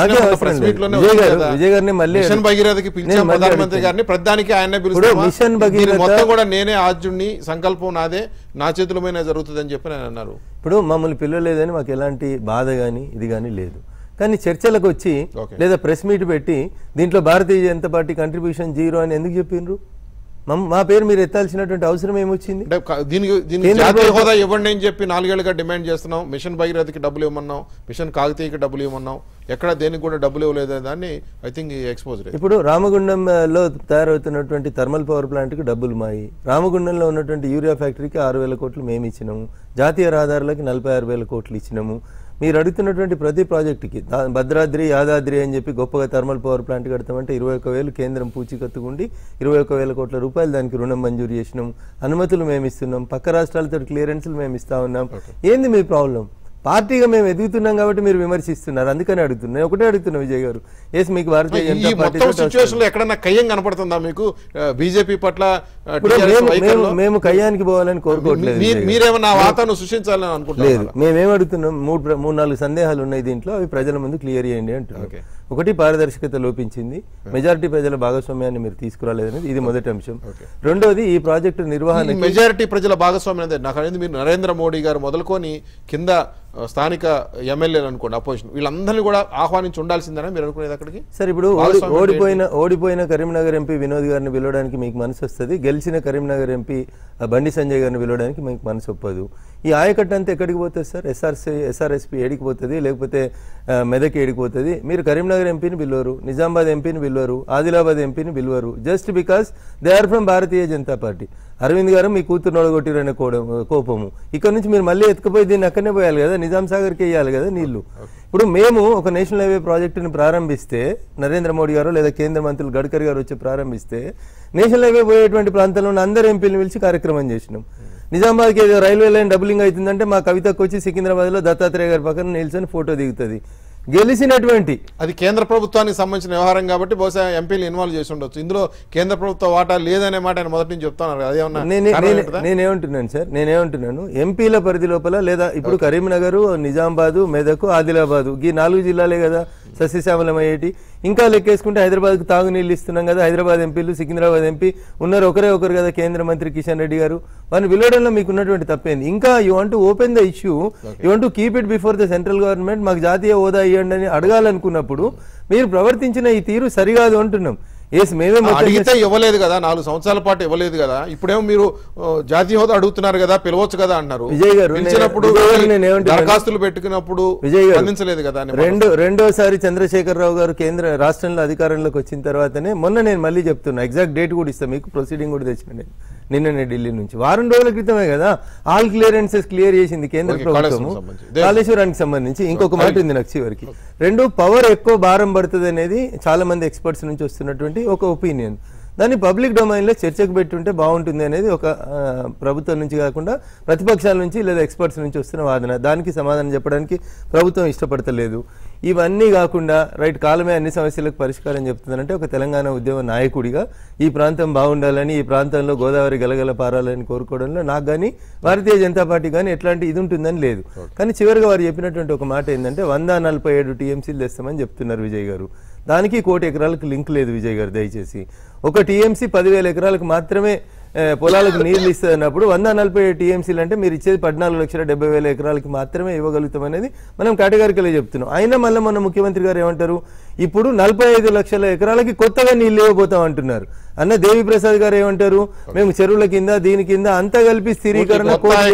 విజయ్ గారిని మళ్ళీ మిషన్ భగీరథకి పిలిచాం ప్రధానమంత్రి గారిని, ప్రధానికి ఆయనే పిలుస్తాం. మిషన్ భగీరథ మొత్తం కూడా నేనే ఆద్యుణ్ణి, సంకల్పం నాదే, నా చేతుల మీద జరుగుతుంది అని చెప్పి ఆయన అన్నారు. ఇప్పుడు మమ్మల్ని పిలవలేదని మాకు ఎలాంటి బాధ కానీ ఇది కానీ లేదు. కానీ చర్చలకు వచ్చి లేదా ప్రెస్ మీట్ పెట్టి దీంట్లో భారతీయ జనతా పార్టీ కంట్రిబ్యూషన్ 0 అని ఎందుకు చెప్పిండ్రు? మా పేరు మీరు ఎత్తాల్సినటువంటి అవసరం ఏమొచ్చింది? దీనికి జాతీయ హోదా ఇవ్వండి అని చెప్పి 4 ఏళ్లుగా డిమాండ్ చేస్తున్నాం. మిషన్ భగీరథకి డబ్బులు ఇవ్వమన్నాం, మిషన్ కాకతీయకి డబ్బులు ఇవ్వమన్నాం, ఎక్కడ దేనికి కూడా డబ్బులు ఇవ్వలేదు దాన్ని ఐ థింక్ ఎక్స్పోజ్. ఇప్పుడు రామగుండంలో తయారవుతున్నటువంటి థర్మల్ పవర్ ప్లాంట్కి డబ్బులు మాయి, రామగుండంలో ఉన్నటువంటి యూరియా ఫ్యాక్టరీకి 6,000 కోట్లు మేము ఇచ్చినాము, జాతీయ రహదారులకి 46,000 కోట్లు ఇచ్చినాము. మీరు అడుగుతున్నటువంటి ప్రతి ప్రాజెక్టుకి భద్రాద్రి, యాదాద్రి అని చెప్పి గొప్పగా థర్మల్ పవర్ ప్లాంట్ కడతామంటే 21,000 కేంద్రం పూచీకత్తుకుండి 21,000 కోట్ల రూపాయలు దానికి రుణం మంజూరు చేసినాం, అనుమతులు మేము ఇస్తున్నాం, పక్క రాష్ట్రాలతో క్లియరెన్స్లు మేము ఇస్తా ఉన్నాం. ఏంది మీ ప్రాబ్లం? పార్టీగా మేము ఎదుగుతున్నాం కాబట్టి మీరు విమర్శిస్తున్నారు, అందుకని అడుగుతున్నా. ఒకటే అడుగుతున్నా విజయ్ గారు, ఎస్ మీకు భారతీయ జనతా పార్టీ సిచువేషన్ లో ఎక్కడన్నా కయ్యం కనపడుతుందా మీకు? బీజేపీ పట్ల మేము కయ్యానికి పోవాలని కోరుకోవట్లేదు, మీరేమన్నా వాతావరణం సృష్టించాలని అనుకుంటున్నారు. మేమేం అడుగుతున్నాం, 3-4 సందేహాలు ఉన్నాయి దీంట్లో, అవి ప్రజల ముందు క్లియర్ చేయండి అంటున్నాం. ఒకటి, పారదర్శకత లోపించింది, మెజారిటీ ప్రజల భాగస్వామ్యాన్ని మీరు తీసుకురాలేదనేది ఇది మొదటి అంశం. రెండోది, ఈ ప్రాజెక్టు నిర్వహణ మెజారిటీ ప్రజల భాగస్వామ్యం అనేది నాకు అనేది మీరు నరేంద్ర మోడీ గారు మొదలుకొని కింద స్థానిక ఎమ్మెల్యేలు అనుకోండి, అపోజిషన్, వీళ్ళందరినీ కూడా ఆహ్వానించి ఉండాల్సిందేనా మీరు అనుకునేది అక్కడికి? సార్ ఇప్పుడు ఓడిపోయిన కరీంనగర్ ఎంపీ వినోద్ గారిని పిలవడానికి మీకు మనసు వస్తుంది, గెలిచిన కరీంనగర్ ఎంపీ బండి సంజయ్ గారిని పిలవడానికి మీకు మనసు ఒప్పదు. ఈ ఆయకట్టు అంతా ఎక్కడికి పోతుంది సార్? ఎస్ఆర్ఎస్పి ఏడికి పోతుంది, లేకపోతే మెదక్ ఏడికి పోతుంది? మీరు కరీంనగర్ ఎంపీని పిలవరు, నిజామాబాద్ ఎంపీని పిలవరు, ఆదిలాబాద్ ఎంపీని పిలవరు, just because they are from Bharatiya Janata party. Arvind garu మీ కూతురు నొడగొట్టిరనే కోపము, ఇక్కడ నుంచి మీరు మళ్ళీ ఎత్తుకుపోయి దీన్ని అక్కడనే పోయాలి కదా, నిజాం సాగర్కి వేయాలి కదా నీళ్లు. ఇప్పుడు మేము ఒక నేషనల్ హైవే ప్రాజెక్టుని ప్రారంభిస్తే, నరేంద్ర మోడీ గారు లేదా కేంద్ర మంత్రులు గడ్కరీ గారు వచ్చి ప్రారంభిస్తే, నేషనల్ హైవే పోయేటువంటి ప్రాంతంలో ఉన్న అందరు ఎంపీలను పిలిచి కార్యక్రమం చేసినాం. నిజామాబాద్కి ఏదో రైల్వే లైన్ డబులింగ్ అవుతుందంటే మా కవితకు వచ్చి సికింద్రాబాద్లో దత్తాత్రేయ గారి పక్కన నిల్చొని ఫోటో దిగుతుంది. గెలిచినటువంటి అది కేంద్ర ప్రభుత్వానికి సంబంధించిన వ్యవహారం కాబట్టి బహుశా ఎంపీలు ఇన్వాల్వ్ చేసి ఉండొచ్చు. ఇందులో కేంద్ర ప్రభుత్వ వాటా లేదనే మాట ఆయన మొదటి నుంచి చెప్తున్నారు. నేనేమంటున్నాను సార్, నేనేమంటున్నాను ఎంపీల పరిధి లోపల లేదా ఇప్పుడు కరీంనగర్, నిజామాబాద్, మెదక్, ఆదిలాబాద్ ఈ 4 జిల్లాలే కదా సస్యశ్యామలం అయ్యేటి. ఇంకా లెక్కేసుకుంటే హైదరాబాద్కు తాగునీళ్ళు ఇస్తున్నాం కదా, హైదరాబాద్ ఎంపీలు, సికింద్రాబాద్ ఎంపీ ఉన్నారు, ఒకరే ఒకరు కదా కేంద్ర మంత్రి కిషన్ రెడ్డి గారు. వారిని పిలవడంలో మీకు ఉన్నటువంటి తప్పేంది? ఇంకా you want to open the issue, you want to keep it before the central government. మాకు జాతీయ హోదా ఇవ్వండి అని అడగాలనుకున్నప్పుడు మీరు ప్రవర్తించిన ఈ తీరు సరికాదు అంటున్నాం. మేమే అడిగితే ఇవ్వలేదు కదా, 4 సంవత్సరాల పాటు ఇవ్వలేదు కదా, ఇప్పుడేమో మీరు జాతీయ హోదా అడుగుతున్నారు కదా, పిలవచ్చు కదా అంటున్నారు. విజయ్ గారు దరఖాస్తులు పెట్టుకున్నప్పుడు విజయ్ గారు స్పందించలేదు కదా. రెండోసారి చంద్రశేఖరరావు గారు కేంద్ర రాష్ట్రంలో అధికారంలోకి వచ్చిన తర్వాతనే, మొన్న నేను మళ్ళీ చెప్తున్నా, ఎగ్జాక్ట్ డేట్ కూడా ఇస్తాను మీకు, ప్రొసీడింగ్ కూడా తెచ్చిన నేను నిన్ననే ఢిల్లీ నుంచి, వారం రోజుల క్రితమే కదా ఆల్ క్లియరెన్సెస్ క్లియర్ చేసింది కేంద్ర ప్రభుత్వము కాళేశ్వరానికి సంబంధించి. ఇంకొక మాట ఉంది నాకు చివరికి, 2 పవర్ ఎక్కువ భారం పడుతుంది అనేది చాలా మంది ఎక్స్పర్ట్స్ నుంచి వస్తున్నటువంటి ఒక ఒపీనియన్. దాన్ని పబ్లిక్ డొమైన్లో చర్చకు పెట్టుంటే బాగుంటుంది అనేది ఒక ప్రభుత్వం నుంచి కాకుండా ప్రతిపక్షాల నుంచి లేదా ఎక్స్పర్ట్స్ నుంచి వస్తున్న వాదన. దానికి సమాధానం చెప్పడానికి ప్రభుత్వం ఇష్టపడతలేదు. ఇవన్నీ కాకుండా రైట్ కాలమే అన్ని సమస్యలకు పరిష్కారం చెప్తుందంటే ఒక తెలంగాణ ఉద్యమ నాయకుడిగా ఈ ప్రాంతం బాగుండాలని, ఈ ప్రాంతంలో గోదావరి గలగల పారాలని కోరుకోవడంలో నాకు కానీ భారతీయ జనతా పార్టీ కానీ ఎట్లాంటి ఇది ఉంటుందని లేదు. కానీ చివరిగా వారు చెప్పినటువంటి ఒక మాట ఏంటంటే 147 టీఎంసీలు తెస్తామని చెప్తున్నారు విజయ్ గారు. దానికి 1 కోటి ఎకరాలకు లింక్ లేదు విజయ్ గారు. దయచేసి ఒక టీఎంసీ 10,000 ఎకరాలకు మాత్రమే పొలాలకు నీళ్లు ఇస్తుంది అన్నప్పుడు 147 టీఎంసీలు అంటే మీరు ఇచ్చేది 14,70,000 ఎకరాలకి మాత్రమే ఇవ్వగలుగుతాం అనేది మనం కేటగిరికలే చెప్తున్నాం. అయినా మళ్ళీ మన ముఖ్యమంత్రి గారు ఏమంటారు, ఇప్పుడు 45 లక్షల ఎకరాలకి కొత్తగా నీళ్ళు ఇవ్వబోతాం అంటున్నారు. అన్న దేవి ప్రసాద్ గారు ఏమంటారు, మేము చెరువుల కింద దీని కింద అంతా కలిపి స్థిరీకరణ.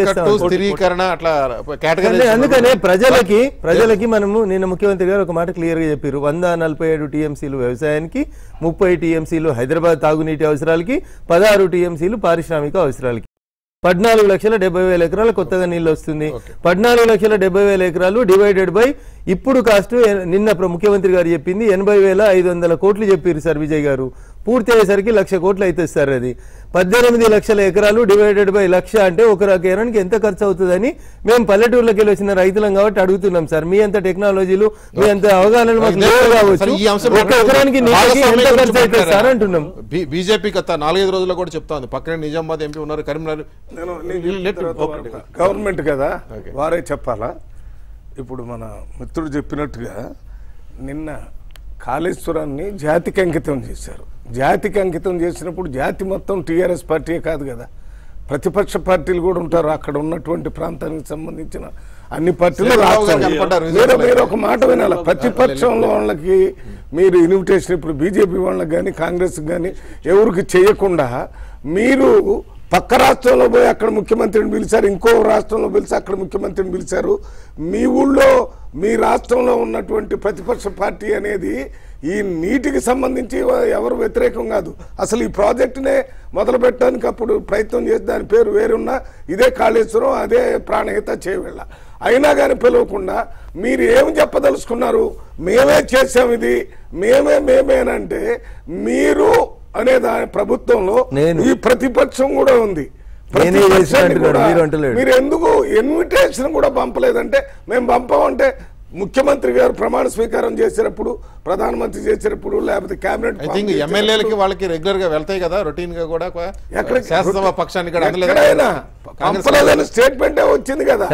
అందుకనే ప్రజలకి మనము నిన్న ముఖ్యమంత్రి గారు ఒక మాట క్లియర్ గా చెప్పారు, 147 టీఎంసీలు వ్యవసాయానికి, 30 టీఎంసీలు హైదరాబాద్ తాగునీటి అవసరాలకి, 16 టీఎంసీలు పారిశ్రామిక అవసరాలకి. 14,70,000 ఎకరాలు కొత్తగా నీళ్ళు వస్తుంది. 14,70,000 ఎకరాలు డివైడెడ్ బై ఇప్పుడు కాస్ట్ నిన్న ముఖ్యమంత్రి గారు చెప్పింది 80,500 కోట్లు చెప్పారు సార్ విజయ్ గారు. పూర్తి అయ్యేసరికి 1,00,000 కోట్లు అవుతుంది సార్. అది 18 లక్షల ఎకరాలు డివైడెడ్ బై 1,00,000 అంటే ఒక ఎకరానికి ఎంత ఖర్చు అవుతుందని మేము పల్లెటూర్లోకి వెళ్ళి వచ్చిన రైతులం కాబట్టి అడుగుతున్నాం సార్. మీ అంత టెక్నాలజీలు, మీ అంత అవగాహన మాకు లేవు కావచ్చు, ఒక ఎకరానికి ఎంత ఖర్చు అవుతుంది సార్ అంటున్నాం. బీజేపీ గత 4-5 రోజుల్లో కూడా చెప్తా ఉంది, పక్కనే నిజామాబాద్ ఎంపీ ఉన్నారు, కరీంనగర్ గవర్నమెంట్ కదా వారే చెప్పాలా. ఇప్పుడు మన మిత్రుడు చెప్పినట్టుగా నిన్న కాళేశ్వరాన్ని జాతికి అంకితం చేశారు. జాతికి అంకితం చేసినప్పుడు జాతి మొత్తం టీఆర్ఎస్ పార్టీయే కాదు కదా, ప్రతిపక్ష పార్టీలు కూడా ఉంటారు. అక్కడ ఉన్నటువంటి ప్రాంతానికి సంబంధించిన అన్ని పార్టీలు మీరు ఒక మాట వినాలి. ప్రతిపక్షంలో వాళ్ళకి మీరు ఇన్విటేషన్ ఇప్పుడు బీజేపీ వాళ్ళకి కానీ కాంగ్రెస్ కానీ ఎవరికి చేయకుండా మీరు పక్క రాష్ట్రంలో పోయి అక్కడ ముఖ్యమంత్రిని పిలిచారు, ఇంకో రాష్ట్రంలో పిలిచి అక్కడ ముఖ్యమంత్రిని పిలిచారు. మీ ఊళ్ళో మీ రాష్ట్రంలో ఉన్నటువంటి ప్రతిపక్ష పార్టీ అనేది ఈ నీటికి సంబంధించి ఎవరు వ్యతిరేకం కాదు. అసలు ఈ ప్రాజెక్టునే మొదలు పెట్టడానికి అప్పుడు ప్రయత్నం చేసి దాని పేరు వేరున్నా ఇదే కాళేశ్వరం, అదే ప్రాణహిత చేవేళ్ళ, అయినా కానీ పిలవకుండా మీరు ఏమి చెప్పదలుచుకున్నారు? మేమే చేసాం ఇది, మేమేనంటే మీరు అనే దాని ప్రభుత్వంలో ఈ ప్రతిపక్షం కూడా ఉంది. మీరు ఎందుకు ఇన్విటేషన్ కూడా పంపలేదంటే మేము పంపమంటే ముఖ్యమంత్రి గారు ప్రమాణ స్వీకారం చేసినప్పుడు, ప్రధానమంత్రి చేసినప్పుడు, లేకపోతే కేబినెట్ ఎమ్మెల్యేలకి వాళ్ళకి రెగ్యులర్ గా వెళ్తాయి కదా రొటీన్ గా కూడా శాసనసభ పక్షానికి స్టేట్మెంట్ వచ్చింది కదా.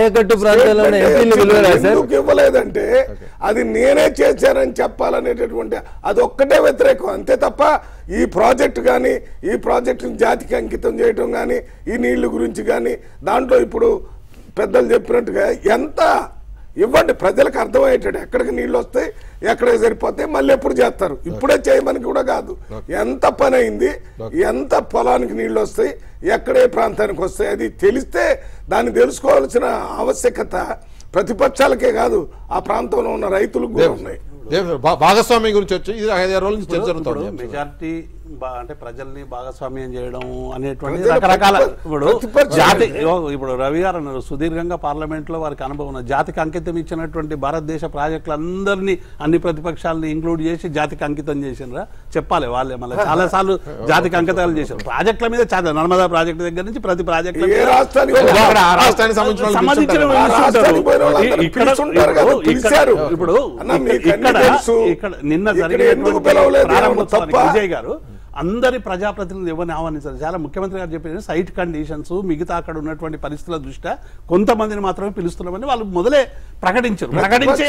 ఎందుకు ఇవ్వలేదంటే అది నేనే చేశానని చెప్పాలనేటటువంటి అది ఒక్కటే వ్యతిరేకం అంతే తప్ప ఈ ప్రాజెక్టు కానీ ఈ ప్రాజెక్టుని జాతికి అంకితం చేయటం కానీ ఈ నీళ్లు గురించి కానీ దాంట్లో ఇప్పుడు పెద్దలు చెప్పినట్టుగా ఎంత ఇవ్వండి, ప్రజలకు అర్థమయ్యేటట్టు ఎక్కడికి నీళ్ళు వస్తాయి, ఎక్కడికి సరిపోతాయి, మళ్ళీ ఎప్పుడు చేస్తారు. ఇప్పుడే చేయమని కూడా కాదు, ఎంత పని అయింది, ఎంత పొలానికి నీళ్ళు వస్తాయి, ఎక్కడే ప్రాంతానికి వస్తాయి, అది తెలిస్తే దాన్ని తెలుసుకోవాల్సిన ఆవశ్యకత ప్రతిపక్షాలకే కాదు ఆ ప్రాంతంలో ఉన్న రైతులకు కూడా ఉన్నాయి. భాగస్వామ్యం గురించి వచ్చి ఇది 5-6 రోజుల నుంచి చర్చ జరుగుతుంది. మెజారిటీ అంటే ప్రజల్ని భాగస్వామ్యం చేయడం అనేటువంటి రకరకాల ఇప్పుడు రవి గారు అన్నారు సుదీర్ఘంగా పార్లమెంట్ లో వారికి అనుభవం ఉన్నది. జాతికి అంకితం ఇచ్చినటువంటి భారతదేశ ప్రాజెక్టులందరినీ అన్ని ప్రతిపక్షాలని ఇంక్లూడ్ చేసి జాతికి అంకితం చేసినరా చెప్పాలి వాళ్ళే. మళ్ళీ చాలా సార్లు జాతికి అంకితాలు చేశారు ప్రాజెక్టుల మీద. చాలా నర్మదా ప్రాజెక్టు దగ్గర నుంచి ప్రతి ప్రాజెక్టు ఇక్కడ నిన్న జరిగినటువంటి ప్రారంభోత్సవానికి విజయ్ గారు అందరి ప్రజాప్రతినిధులు ఎవరిని ఆహ్వానించారు. చాలా ముఖ్యమంత్రి గారు చెప్పిన సైట్ కండిషన్స్ మిగతా అక్కడ ఉన్నటువంటి పరిస్థితుల దృష్ట్యా కొంతమందిని మాత్రమే పిలుస్తున్నామని వాళ్ళు మొదలే ప్రకటించారు. ప్రకటించి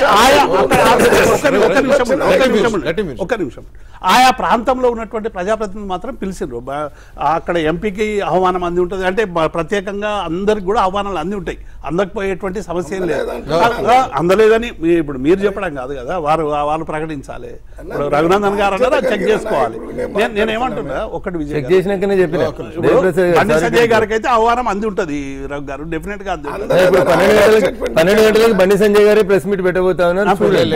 ఒక్క నిమిషం ఆయా ప్రాంతంలో ఉన్నటువంటి ప్రజాప్రతినిధులు మాత్రం పిలిచిండ్రు. అక్కడ ఎంపీకి ఆహ్వానం అంది ఉంటుంది, అంటే ప్రత్యేకంగా అందరికి కూడా ఆహ్వానాలు అంది ఉంటాయి, అందకపోయేటువంటి సమస్య ఏం లేదు. అందలేదని ఇప్పుడు మీరు చెప్పడం కాదు కదా, వాళ్ళు ప్రకటించాలి. ఇప్పుడు రఘునందన్ గారు అన్నారా చెక్ చేసుకోవాలి. నేనేమంటున్నా ఒకటి విజయ్ సంజయ్ గారికి అయితే ఆహ్వానం అంది ఉంటది, రఘు గారు డెఫినెట్ గా అంది. 12 గంటలకు బండి సంజయ్ గారే ప్రెస్ మీట్ పెట్టబోతా ఉన్నారు.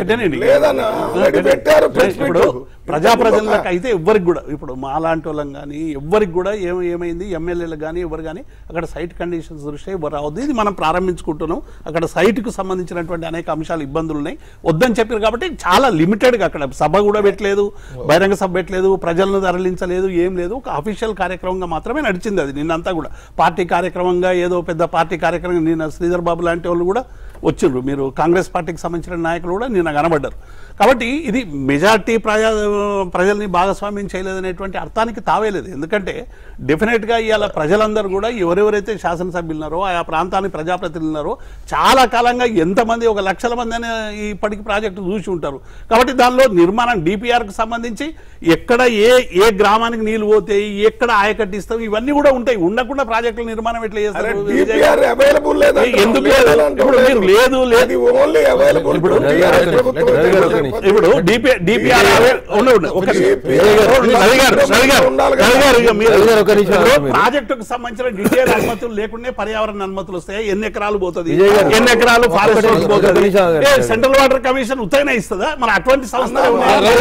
ఇప్పుడు ప్రజలకు అయితే ఎవ్వరికి కూడా ఇప్పుడు మాలాంటి వాళ్ళం కానీ ఎవ్వరికి కూడా ఏమైంది ఎమ్మెల్యేలకు కానీ ఎవరు కానీ అక్కడ సైట్ కండిషన్స్ దృష్ట్యా ఎవరు రావద్దు. ఇది మనం ప్రారంభించుకుంటున్నాం. అక్కడ సైట్కు సంబంధించినటువంటి అనేక అంశాలు ఇబ్బందులు ఉన్నాయి వద్దని చెప్పారు కాబట్టి చాలా లిమిటెడ్గా అక్కడ సభ కూడా పెట్టలేదు, బహిరంగ సభ పెట్టలేదు, ప్రజలను తరలించలేదు, ఏం లేదు. ఒక అఫీషియల్ కార్యక్రమంగా మాత్రమే నడిచింది అది. నిన్నంతా కూడా పార్టీ కార్యక్రమంగా ఏదో పెద్ద పార్టీ కార్యక్రమం నిన్న శ్రీధర్ బాబు లాంటి వాళ్ళు కూడా వచ్చిండ్రు. మీరు కాంగ్రెస్ పార్టీకి సంబంధించిన నాయకులు కూడా నిన్న కనబడ్డారు. కాబట్టి ఇది మెజార్టీ ప్రజల్ని భాగస్వామ్యం చేయలేదనేటువంటి అర్థానికి తావేలేదు. ఎందుకంటే డెఫినెట్గా ఇవాళ ప్రజలందరూ కూడా ఎవరెవరైతే శాసనసభ్యులున్నారో ఆయా ప్రాంతానికి ప్రజాప్రతినిధులు ఉన్నారో చాలా కాలంగా ఎంతమంది 1 లక్షల మంది అని ఇప్పటికి ప్రాజెక్టు చూసి ఉంటారు. కాబట్టి దానిలో నిర్మాణం డిపిఆర్కు సంబంధించి ఎక్కడ ఏ గ్రామానికి నీళ్లు పోతాయి, ఎక్కడ ఆయకట్టిస్తాం, ఇవన్నీ కూడా ఉంటాయి. ఉండకుండా ప్రాజెక్టుల నిర్మాణం ఎట్లా చేస్తారు? ఎందుకు లేదు? లేదు లేదు ఇప్పుడు ప్రాజెక్టుకు సంబంధించిన డీటెయిల్ అనుమతులు లేకుండా పర్యావరణ అనుమతులు వస్తాయి. ఎన్ని ఎకరాలు పోతుంది, ఎన్ని ఎకరాలు ఫారెస్ట్ పోతుంది, సెంట్రల్ వాటర్ కమిషన్ ఉత్తైనా ఇస్తుందా? మన అటువంటి సంస్థలు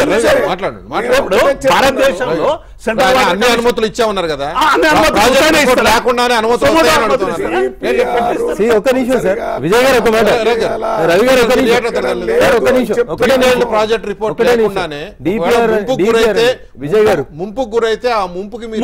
భారతదేశంలో అన్ని అనుమతులు ఇచ్చా ఉన్నారు కదా, లేకుండానే ఒక్క నిమిషం సార్ విజయ్ గారు ఒక మాట, రవి గారు ప్రాజెక్ట్ రిపోర్ట్ విజయ్ గారు ముంపుకు గురైతే ఆ ముంపుకి మీరు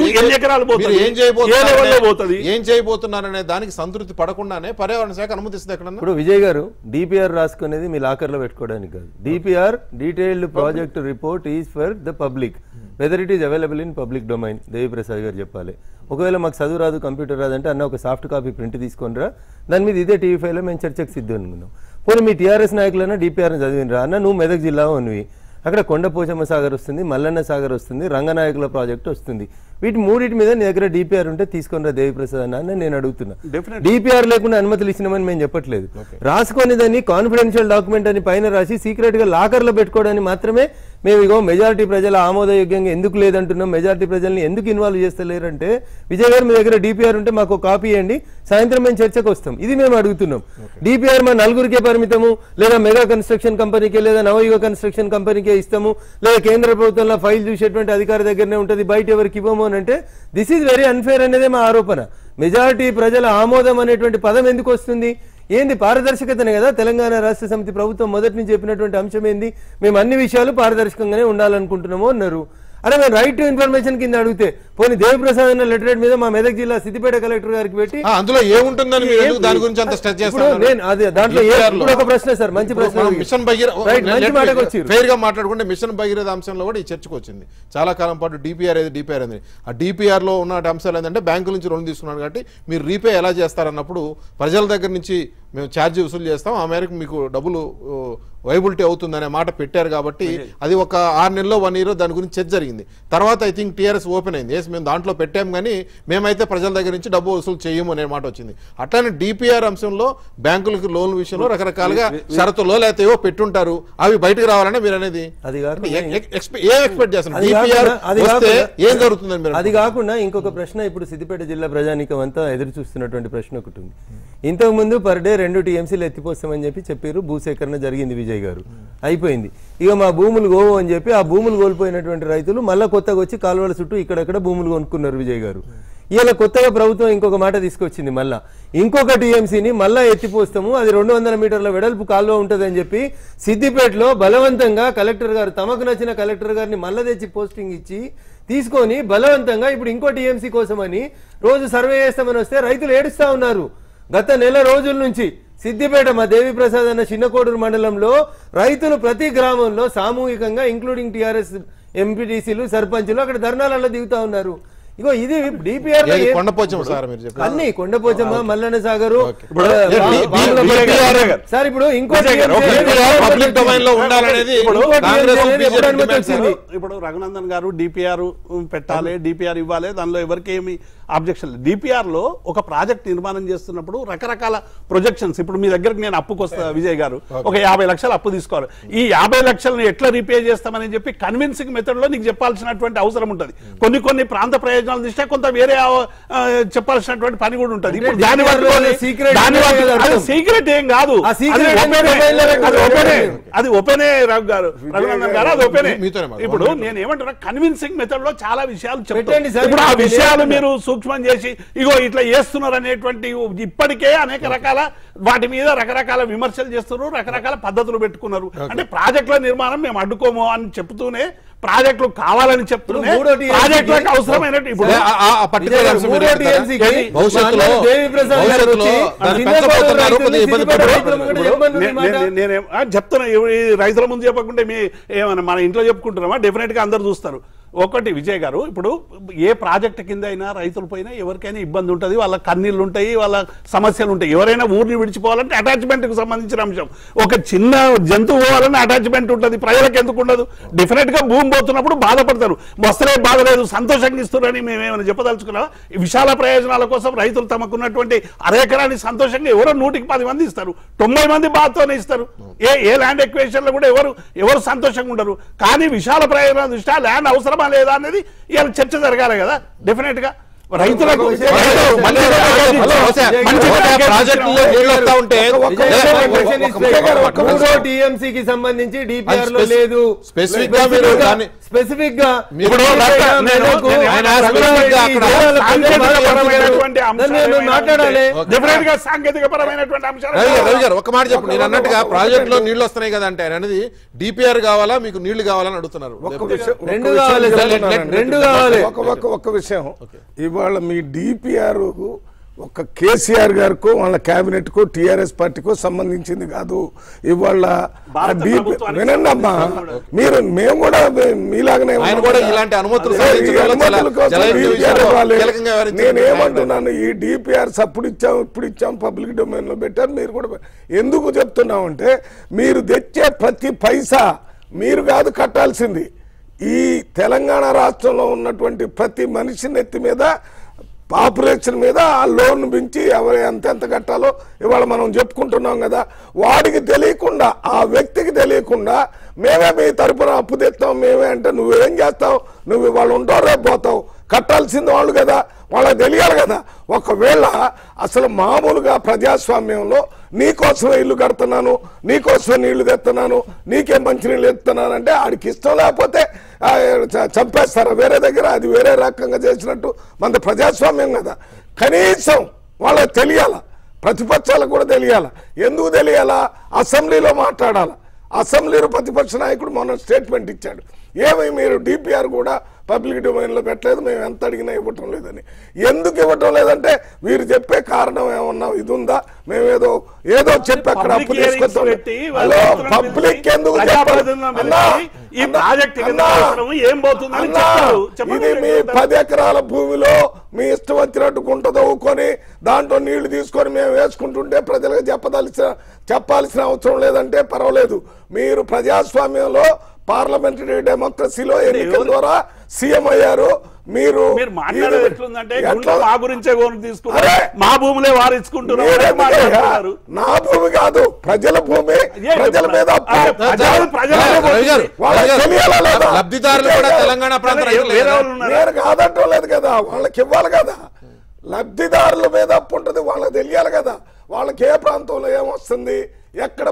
ఏం చేయబోతున్నారనే దానికి సంతృప్తి పడకుండానే పర్యావరణ శాఖ అనుమతిస్తుంది ఎక్కడ. ఇప్పుడు విజయ్ గారు డిపిఆర్ రాసుకునేది మీ లాకర్ లో పెట్టుకోవడానికి కాదు. DPR detailed project report is for the public, whether it is available in public domain. Deviprasad garu చెప్పాలి. ఒకవేళ మాకు చదువు రాదు, కంప్యూటర్ రాదంటే అన్న ఒక సాఫ్ట్ కాపీ ప్రింట్ తీసుకొని రా, దాని మీద ఇదే టీవీ5లో మేము చర్చకు సిద్ధం అనుకున్నాం. పోనీ మీ టీఆర్ఎస్ నాయకులైనా డిపిఆర్ని చదివినరా అన్న, నువ్వు మెదక్ జిల్లా ఉన్నవి, అక్కడ కొండపోచమ్మ సాగర్ వస్తుంది, మల్లన్న సాగర్ వస్తుంది, రంగనాయకుల ప్రాజెక్టు వస్తుంది. వీటి మూడింటి మీద నీ దగ్గర డిపిఆర్ ఉంటే తీసుకొని రా దేవిప్రసాద్ అన్న నేను అడుగుతున్నా. డిపిఆర్ లేకుండా అనుమతులు ఇచ్చినామని మేము చెప్పట్లేదు. రాసుకొని దాన్ని కాన్ఫిడెన్షియల్ డాక్యుమెంట్ అని పైన రాసి సీక్రెట్ గా లాకర్ లో పెట్టుకోవడానికి మాత్రమే మేము ఇగో మెజారిటీ ప్రజల ఆమోదయోగ్యంగా ఎందుకు లేదంటున్నాం, మెజారిటీ ప్రజల్ని ఎందుకు ఇన్వాల్వ్ చేస్తలేరంటే విజయ్ గారు మీ దగ్గర డిపిఆర్ ఉంటే మాకు కాపీ ఇవ్వండి, సాయంత్రం మేము చర్చకు వస్తాం. ఇది మేము అడుగుతున్నాం. డిపిఆర్ మా నలుగురికే పరిమితము, లేదా మెగా కన్స్ట్రక్షన్ కంపెనీకే లేదా నవయుగ కన్స్ట్రక్షన్ కంపెనీకే ఇస్తాము, లేదా కేంద్ర ప్రభుత్వంలో ఫైల్ చూసేటువంటి అధికారి దగ్గరనే ఉంటుంది, బయట ఎవరికి ఇవ్వము అని అంటే దిస్ ఈజ్ వెరీ అన్ఫేర్ అనేదే మా ఆరోపణ. మెజారిటీ ప్రజల ఆమోదం అనేటువంటి పదం ఎందుకు వస్తుంది? ఏంది పారదర్శకతనే కదా తెలంగాణ రాష్ట్ర సమితి ప్రభుత్వం మొదటి నుంచి చెప్పినటువంటి అంశం ఏంది? మేము అన్ని విషయాలు పారదర్శకంగానే ఉండాలనుకుంటున్నాము అన్నారు. అరే మేము రైట్ టు ఇన్ఫర్మేషన్ కింద అడిగితే పోనీ దేవిప్రసాద్ అన్న లెటరేట్ మీద మా మెదక్ జిల్లా సిద్దిపేట కలెక్టర్ గారికి పెట్టి అందులో ఏముంటుందని దాని గురించి అంత స్ట్రెస్ చేస్తారు. దాంట్లో ఒక ప్రశ్న సార్, మంచి ప్రశ్న. మిషన్ ఫెయిర్ గా మాట్లాడుకుంటే మిషన్ భగీరథ అంశంలో కూడా ఈ చర్చకు వచ్చింది. చాలా కాలం పాటు డిపిఆర్ అని ఆ డిపిఆర్ లో ఉన్న అంశాలు ఏంటంటే బ్యాంకుల నుంచి రుణం తీసుకున్నారు కాబట్టి మీరు రీపే ఎలా చేస్తారన్నప్పుడు ప్రజల దగ్గర నుంచి మేము ఛార్జీ వసూలు చేస్తాం, ఆ మేరకు మీకు డబ్బులు వైబిలిటీ అవుతుందనే మాట పెట్టారు. కాబట్టి అది ఒక 6 నెలలో 1 year దాని గురించి చర్చ జరిగింది. తర్వాత ఐ థింక్ టీఆర్ఎస్ ఓపెన్ అయింది, ఎస్ మేము దాంట్లో పెట్టాం కానీ మేమైతే ప్రజల దగ్గర నుంచి డబ్బు వసూలు చేయము అనే మాట వచ్చింది. అట్లానే డిపిఆర్ అంశంలో బ్యాంకులకు లోన్ విషయంలో రకరకాలుగా షరతులో లేకపోతే ఏవో పెట్టుంటారు, అవి బయటకు రావాలని మీరు అనేది అది ఎక్స్పెక్ట్ చేస్తున్నారు? డిపిఆర్ వస్తే ఏం జరుగుతుందని మీరు? అది కాకుండా ఇంకొక ప్రశ్న, ఇప్పుడు సిద్దిపేట జిల్లా ప్రజానీకం అంతా ఎదురు చూస్తున్నటువంటి ప్రశ్న ఒకటి ఉంది. ఇంతకుముందు పర్ డే 2 TMCలు ఎత్తిపోస్తామని చెప్పారు, భూసేకరణ జరిగింది విజయ్ గారు, అయిపోయింది. ఇక మా భూములు గోవు అని చెప్పి ఆ భూములు కోల్పోయినటువంటి రైతులు మళ్ళీ కొత్తగా వచ్చి కాలువల చుట్టూ ఇక్కడక్కడ భూములు కొనుక్కున్నారు విజయ్ గారు. ఇలా కొత్తగా ప్రభుత్వం ఇంకొక మాట తీసుకొచ్చింది, మళ్ళా ఇంకొక TMCని మళ్ళా ఎత్తిపోస్తాము, అది 200 మీటర్ల వెడల్పు కాలువ ఉంటుంది అని చెప్పి సిద్దిపేటలో బలవంతంగా కలెక్టర్ గారు, తమకు నచ్చిన కలెక్టర్ గారిని మళ్ళా తెచ్చి పోస్టింగ్ ఇచ్చి తీసుకొని బలవంతంగా ఇప్పుడు ఇంకో TMC కోసమని రోజు సర్వే చేస్తామని వస్తే రైతులు ఏడుస్తా ఉన్నారు. గత నెల రోజుల నుంచి సిద్దిపేట మా దేవిప్రసాద్ అన్న చిన్నకోడూరు మండలంలో రైతులు ప్రతి గ్రామంలో సామూహికంగా ఇంక్లూడింగ్ టీఆర్ఎస్ ఎంపీటీసీలు సర్పంచులు అక్కడ ధర్నాలలో దిగుతా ఉన్నారు. ఇగో ఇది డిపిఆర్ అన్ని కొండపోచమ్మ, మల్లన్న సాగరు సార్. ఇప్పుడు ఇప్పుడు రఘునందన్ గారు డిపిఆర్ పెట్టాలి, డిపిఆర్ ఇవ్వాలి, దానిలో ఎవరికి ఏమి ఆబ్జెక్షన్ లేదు. డిపిఆర్ లో ఒక ప్రాజెక్ట్ నిర్మాణం చేస్తున్నప్పుడు రకరకాల ప్రొజెక్షన్స్, ఇప్పుడు మీ దగ్గరకు నేను అప్పుకు వస్తా విజయ్ గారు, ఒక 50 లక్షలు అప్పు తీసుకోవాలి, ఈ 50 లక్షలను ఎట్లా రీపే చేస్తామని చెప్పి కన్విన్సింగ్ మెథడ్ లో నీకు చెప్పాల్సినటువంటి అవసరం ఉంటుంది. కొన్ని ప్రాంత ప్రయోజనాల దృష్ట్యా కొంత వేరే చెప్పాల్సినటువంటి పని కూడా ఉంటుంది. ఇప్పుడు సీక్రెట్ ఏం కాదు, అది ఓపెనే రఘునందన్ గారు, అది ఓపెనే. ఇప్పుడు నేను ఏమంటున్నా, కన్విన్సింగ్ మెథడ్ లో చాలా విషయాలు చెప్తాను. ఇప్పుడు ఆ విషయాలు మీరు సూక్ష్మం చేసి ఇగో ఇట్లా చేస్తున్నారు అనేటువంటి, ఇప్పటికే అనేక రకాల వాటి మీద రకరకాల విమర్శలు చేస్తున్నారు, రకరకాల పద్ధతులు పెట్టుకున్నారు. అంటే ప్రాజెక్టుల నిర్మాణం మేము అడ్డుకోము అని చెప్తూనే ప్రాజెక్టులు కావాలని చెప్తూనే ప్రాజెక్టులకు అవసరమైనట్టు ఇప్పుడు నేనే చెప్తున్నా, రైతుల ముందు చెప్పకుండా ఏమన్నా మన ఇంట్లో చెప్పుకుంటున్నామా? డెఫినెట్ గా అందరు చూస్తారు. ఒకటి విజయ్ గారు, ఇప్పుడు ఏ ప్రాజెక్టు కింద అయినా రైతుల పైన ఎవరికైనా ఇబ్బంది ఉంటుంది, వాళ్ళ కన్నీళ్ళు ఉంటాయి, వాళ్ళ సమస్యలు ఉంటాయి. ఎవరైనా ఊరిని విడిచిపోవాలంటే అటాచ్మెంట్ కు సంబంధించిన అంశం. ఒక చిన్న జంతువు పోవాలని అటాచ్మెంట్ ఉంటుంది, ప్రజలకు ఎందుకు ఉండదు? డెఫినెట్ గా భూమి పోతున్నప్పుడు బాధపడతారు, వస్తలే బాధ లేదు, సంతోషంగా ఇస్తున్నారని మేమేమైనా చెప్పదలుచుకున్నావా? విశాల ప్రయోజనాల కోసం రైతులు తమకున్నటువంటి అరెకరాన్ని సంతోషంగా ఎవరో 100కి 10 మంది ఇస్తారు, 90 మంది బాధతోనే ఇస్తారు. ఏ ల్యాండ్ ఎక్వేషన్ లో కూడా ఎవరు సంతోషంగా ఉండరు. కానీ విశాల ప్రయోజనాల దృష్ట్యా ల్యాండ్ అవసరమా లేదా అనేది ఇలా చర్చ జరగాలి కదా. డెఫినెట్ గా రైతులకు టీఎంసీకి సంబంధించి డిపిఆర్ లో లేదు. స్పెసిఫిక్ గా మాట్లాడాలి. సాంకేతిక పరమైనటువంటి అంశాలు రవి గారు ఒక మాట చెప్పండి. నేను అన్నట్టుగా ప్రాజెక్ట్ లో నీళ్లు వస్తున్నాయి కదా అంటే అనేది డిపిఆర్ కావాలా మీకు నీళ్లు కావాలని అడుగుతున్నారు. రెండు కావాలి. ఒక విషయం, ఇవాళ మీ డిపిఆర్ ఒక కేసీఆర్ గారికో వాళ్ళ క్యాబినెట్ కో టీఆర్ఎస్ పార్టీకో సంబంధించింది కాదు. ఇవాళ వినండి అమ్మా, మేము కూడా మీలాగనే నేనేమంటున్నాను, ఈ డిపిఆర్స్ అప్పుడు ఇచ్చాం ఇప్పుడు ఇచ్చాం పబ్లిక్ డొమైన్ లో పెట్టారు. మీరు కూడా ఎందుకు చెప్తున్నామంటే, మీరు తెచ్చే ప్రతి పైసా మీరు కాదు కట్టాల్సింది, ఈ తెలంగాణ రాష్ట్రంలో ఉన్నటువంటి ప్రతి మనిషి నెత్తి మీద పాపులేషన్ మీద ఆ లోన్ మించి ఎవరు ఎంత కట్టాలో ఇవాళ మనం చెప్పుకుంటున్నాం కదా. వాడికి తెలియకుండా, ఆ వ్యక్తికి తెలియకుండా మేమే మీ తరపున అప్పు తెస్తాం మేమే అంటే నువ్వేం చేస్తావు? నువ్వు వాళ్ళు ఉంటావు, రేపు పోతావు, కట్టాల్సింది వాళ్ళు కదా, వాళ్ళకి తెలియాలి కదా. ఒకవేళ అసలు మామూలుగా ప్రజాస్వామ్యంలో నీకోసమే ఇల్లు కడుతున్నాను, నీకోసమే నీళ్లు తెస్తున్నాను, నీకే మంచినీళ్ళు ఎత్తున్నాను అంటే ఆడికి ఇష్టం లేకపోతే చంపేస్తారా వేరే దగ్గర? అది వేరే రకంగా చేసినట్టు మన ప్రజాస్వామ్యం కదా. కనీసం వాళ్ళకి తెలియాల, ప్రతిపక్షాలకు కూడా తెలియాల. ఎందుకు తెలియాలా? అసెంబ్లీలో మాట్లాడాల. అసెంబ్లీలో ప్రతిపక్ష నాయకుడు మొన్న స్టేట్మెంట్ ఇచ్చాడు, ఏమీ మీరు డిపిఆర్ కూడా పబ్లిక్ డొమైన్లో పెట్టలేదు, మేము ఎంత అడిగినా ఇవ్వటం లేదని. ఎందుకు ఇవ్వటం లేదంటే వీరు చెప్పే కారణం ఏమన్నా ఇది ఉందా? మేమేదో చెప్పి అక్కడ అప్పు తీసుకొస్తాం. హలో, పబ్లిక్ ఎందుకు ఇది మీ 10 ఎకరాల భూమిలో మీ ఇష్టం వచ్చినట్టు గుంట తవ్వుకొని దాంట్లో నీళ్లు తీసుకొని మేము వేసుకుంటుంటే ప్రజలకు చెప్పాల్సిన అవసరం లేదంటే పర్వాలేదు. మీరు ప్రజాస్వామ్యంలో పార్లమెంటరీ డెమోక్రసీలో ఎన్నికల ద్వారా సీఎం అయ్యారు. మీరు మాట్లాడేది ఎట్లుందంటే మా గురించే తీసుకున్నారు, మా భూములే వారించుకుంటున్నారు. నా భూమి కాదు, ప్రజల భూమి, ప్రజల మీద లబ్ధిదారులు కూడా తెలంగాణ ప్రాంత నేను కాదంటం లేదు కదా, వాళ్ళకి ఇవ్వాలి కదా. లబ్ధిదారుల మీద అప్పు ఉంటుంది, వాళ్ళకి తెలియాలి కదా వాళ్ళకి ఏ ప్రాంతంలో ఏమొస్తుంది, ఎక్కడ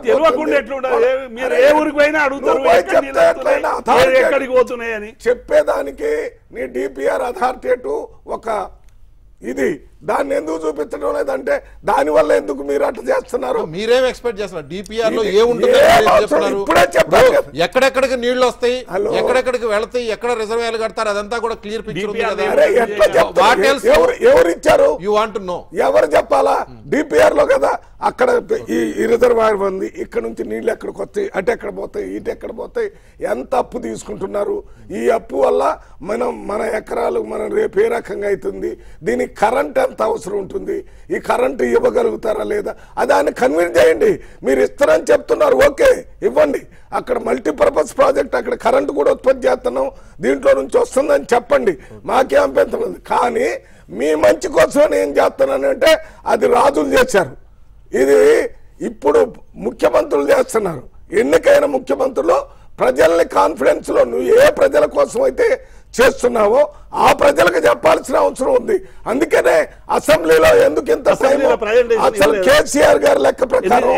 చెప్పేదానికి నీ డిపిఆర్ అథారిటేటివ్ ఒక ఇది దాన్ని ఎందుకు చూపించడం లేదంటే దాని వల్ల ఎందుకు మీరు అట్లా చేస్తున్నారు? మీరేం ఎక్స్పెక్ట్ చేస్తున్నారు? డిపిఆర్ లో ఏముంటుంది? ఇప్పుడే చెప్పారు ఎక్కడెక్కడికి నీళ్లు వస్తాయి, ఎక్కడెక్కడికి వెళ్తాయి, ఎక్కడ రిజర్వాయర్లు కడతారు, అదంతా కూడా క్లియర్ పిక్చర్ ఉంది కదా. ఎవరు ఇచ్చారు? You want to know. ఎవరు చెప్పాలా? డిపిఆర్ లో కదా అక్కడ ఈ రిజర్వాయర్ ఉంది, ఇక్కడ నుంచి నీళ్లు ఎక్కడికి వస్తాయి, అటు ఎక్కడ పోతాయి, ఇటు ఎక్కడ పోతాయి, ఎంత అప్పు తీసుకుంటున్నారు, ఈ అప్పు వల్ల మన ఎకరాలు మనం రేపు ఏ రకంగా అవుతుంది, దీనికి కరెంట్ ఎంత అవసరం ఉంటుంది, ఈ కరెంటు ఇవ్వగలుగుతారా లేదా, అది ఆయన కన్విన్స్ చేయండి. మీరు ఇస్తారని చెప్తున్నారు, ఓకే ఇవ్వండి. అక్కడ మల్టీపర్పస్ ప్రాజెక్ట్, అక్కడ కరెంటు కూడా ఉత్పత్తి చేస్తున్నాం, దీంట్లో నుంచి వస్తుందని చెప్పండి, మాకేం అభ్యంతరం ఉంది. కానీ మీ మంచి కోసం ఏం చేస్తున్నానంటే అది రాజులు చేశారు, ఇది ఇప్పుడు ముఖ్యమంత్రులు చేస్తున్నారు. ఎన్నికైన ముఖ్యమంత్రులు ప్రజల్ని కాన్ఫిడెన్స్ లో నువ్వు ఏ ప్రజల కోసం అయితే చేస్తున్నావో ఆ ప్రజలకు చెప్పాల్సిన అవసరం ఉంది. అందుకనే అసెంబ్లీలో ఎందుకు ఇంత అసలు కేసీఆర్ గారి లెక్క ప్రకారం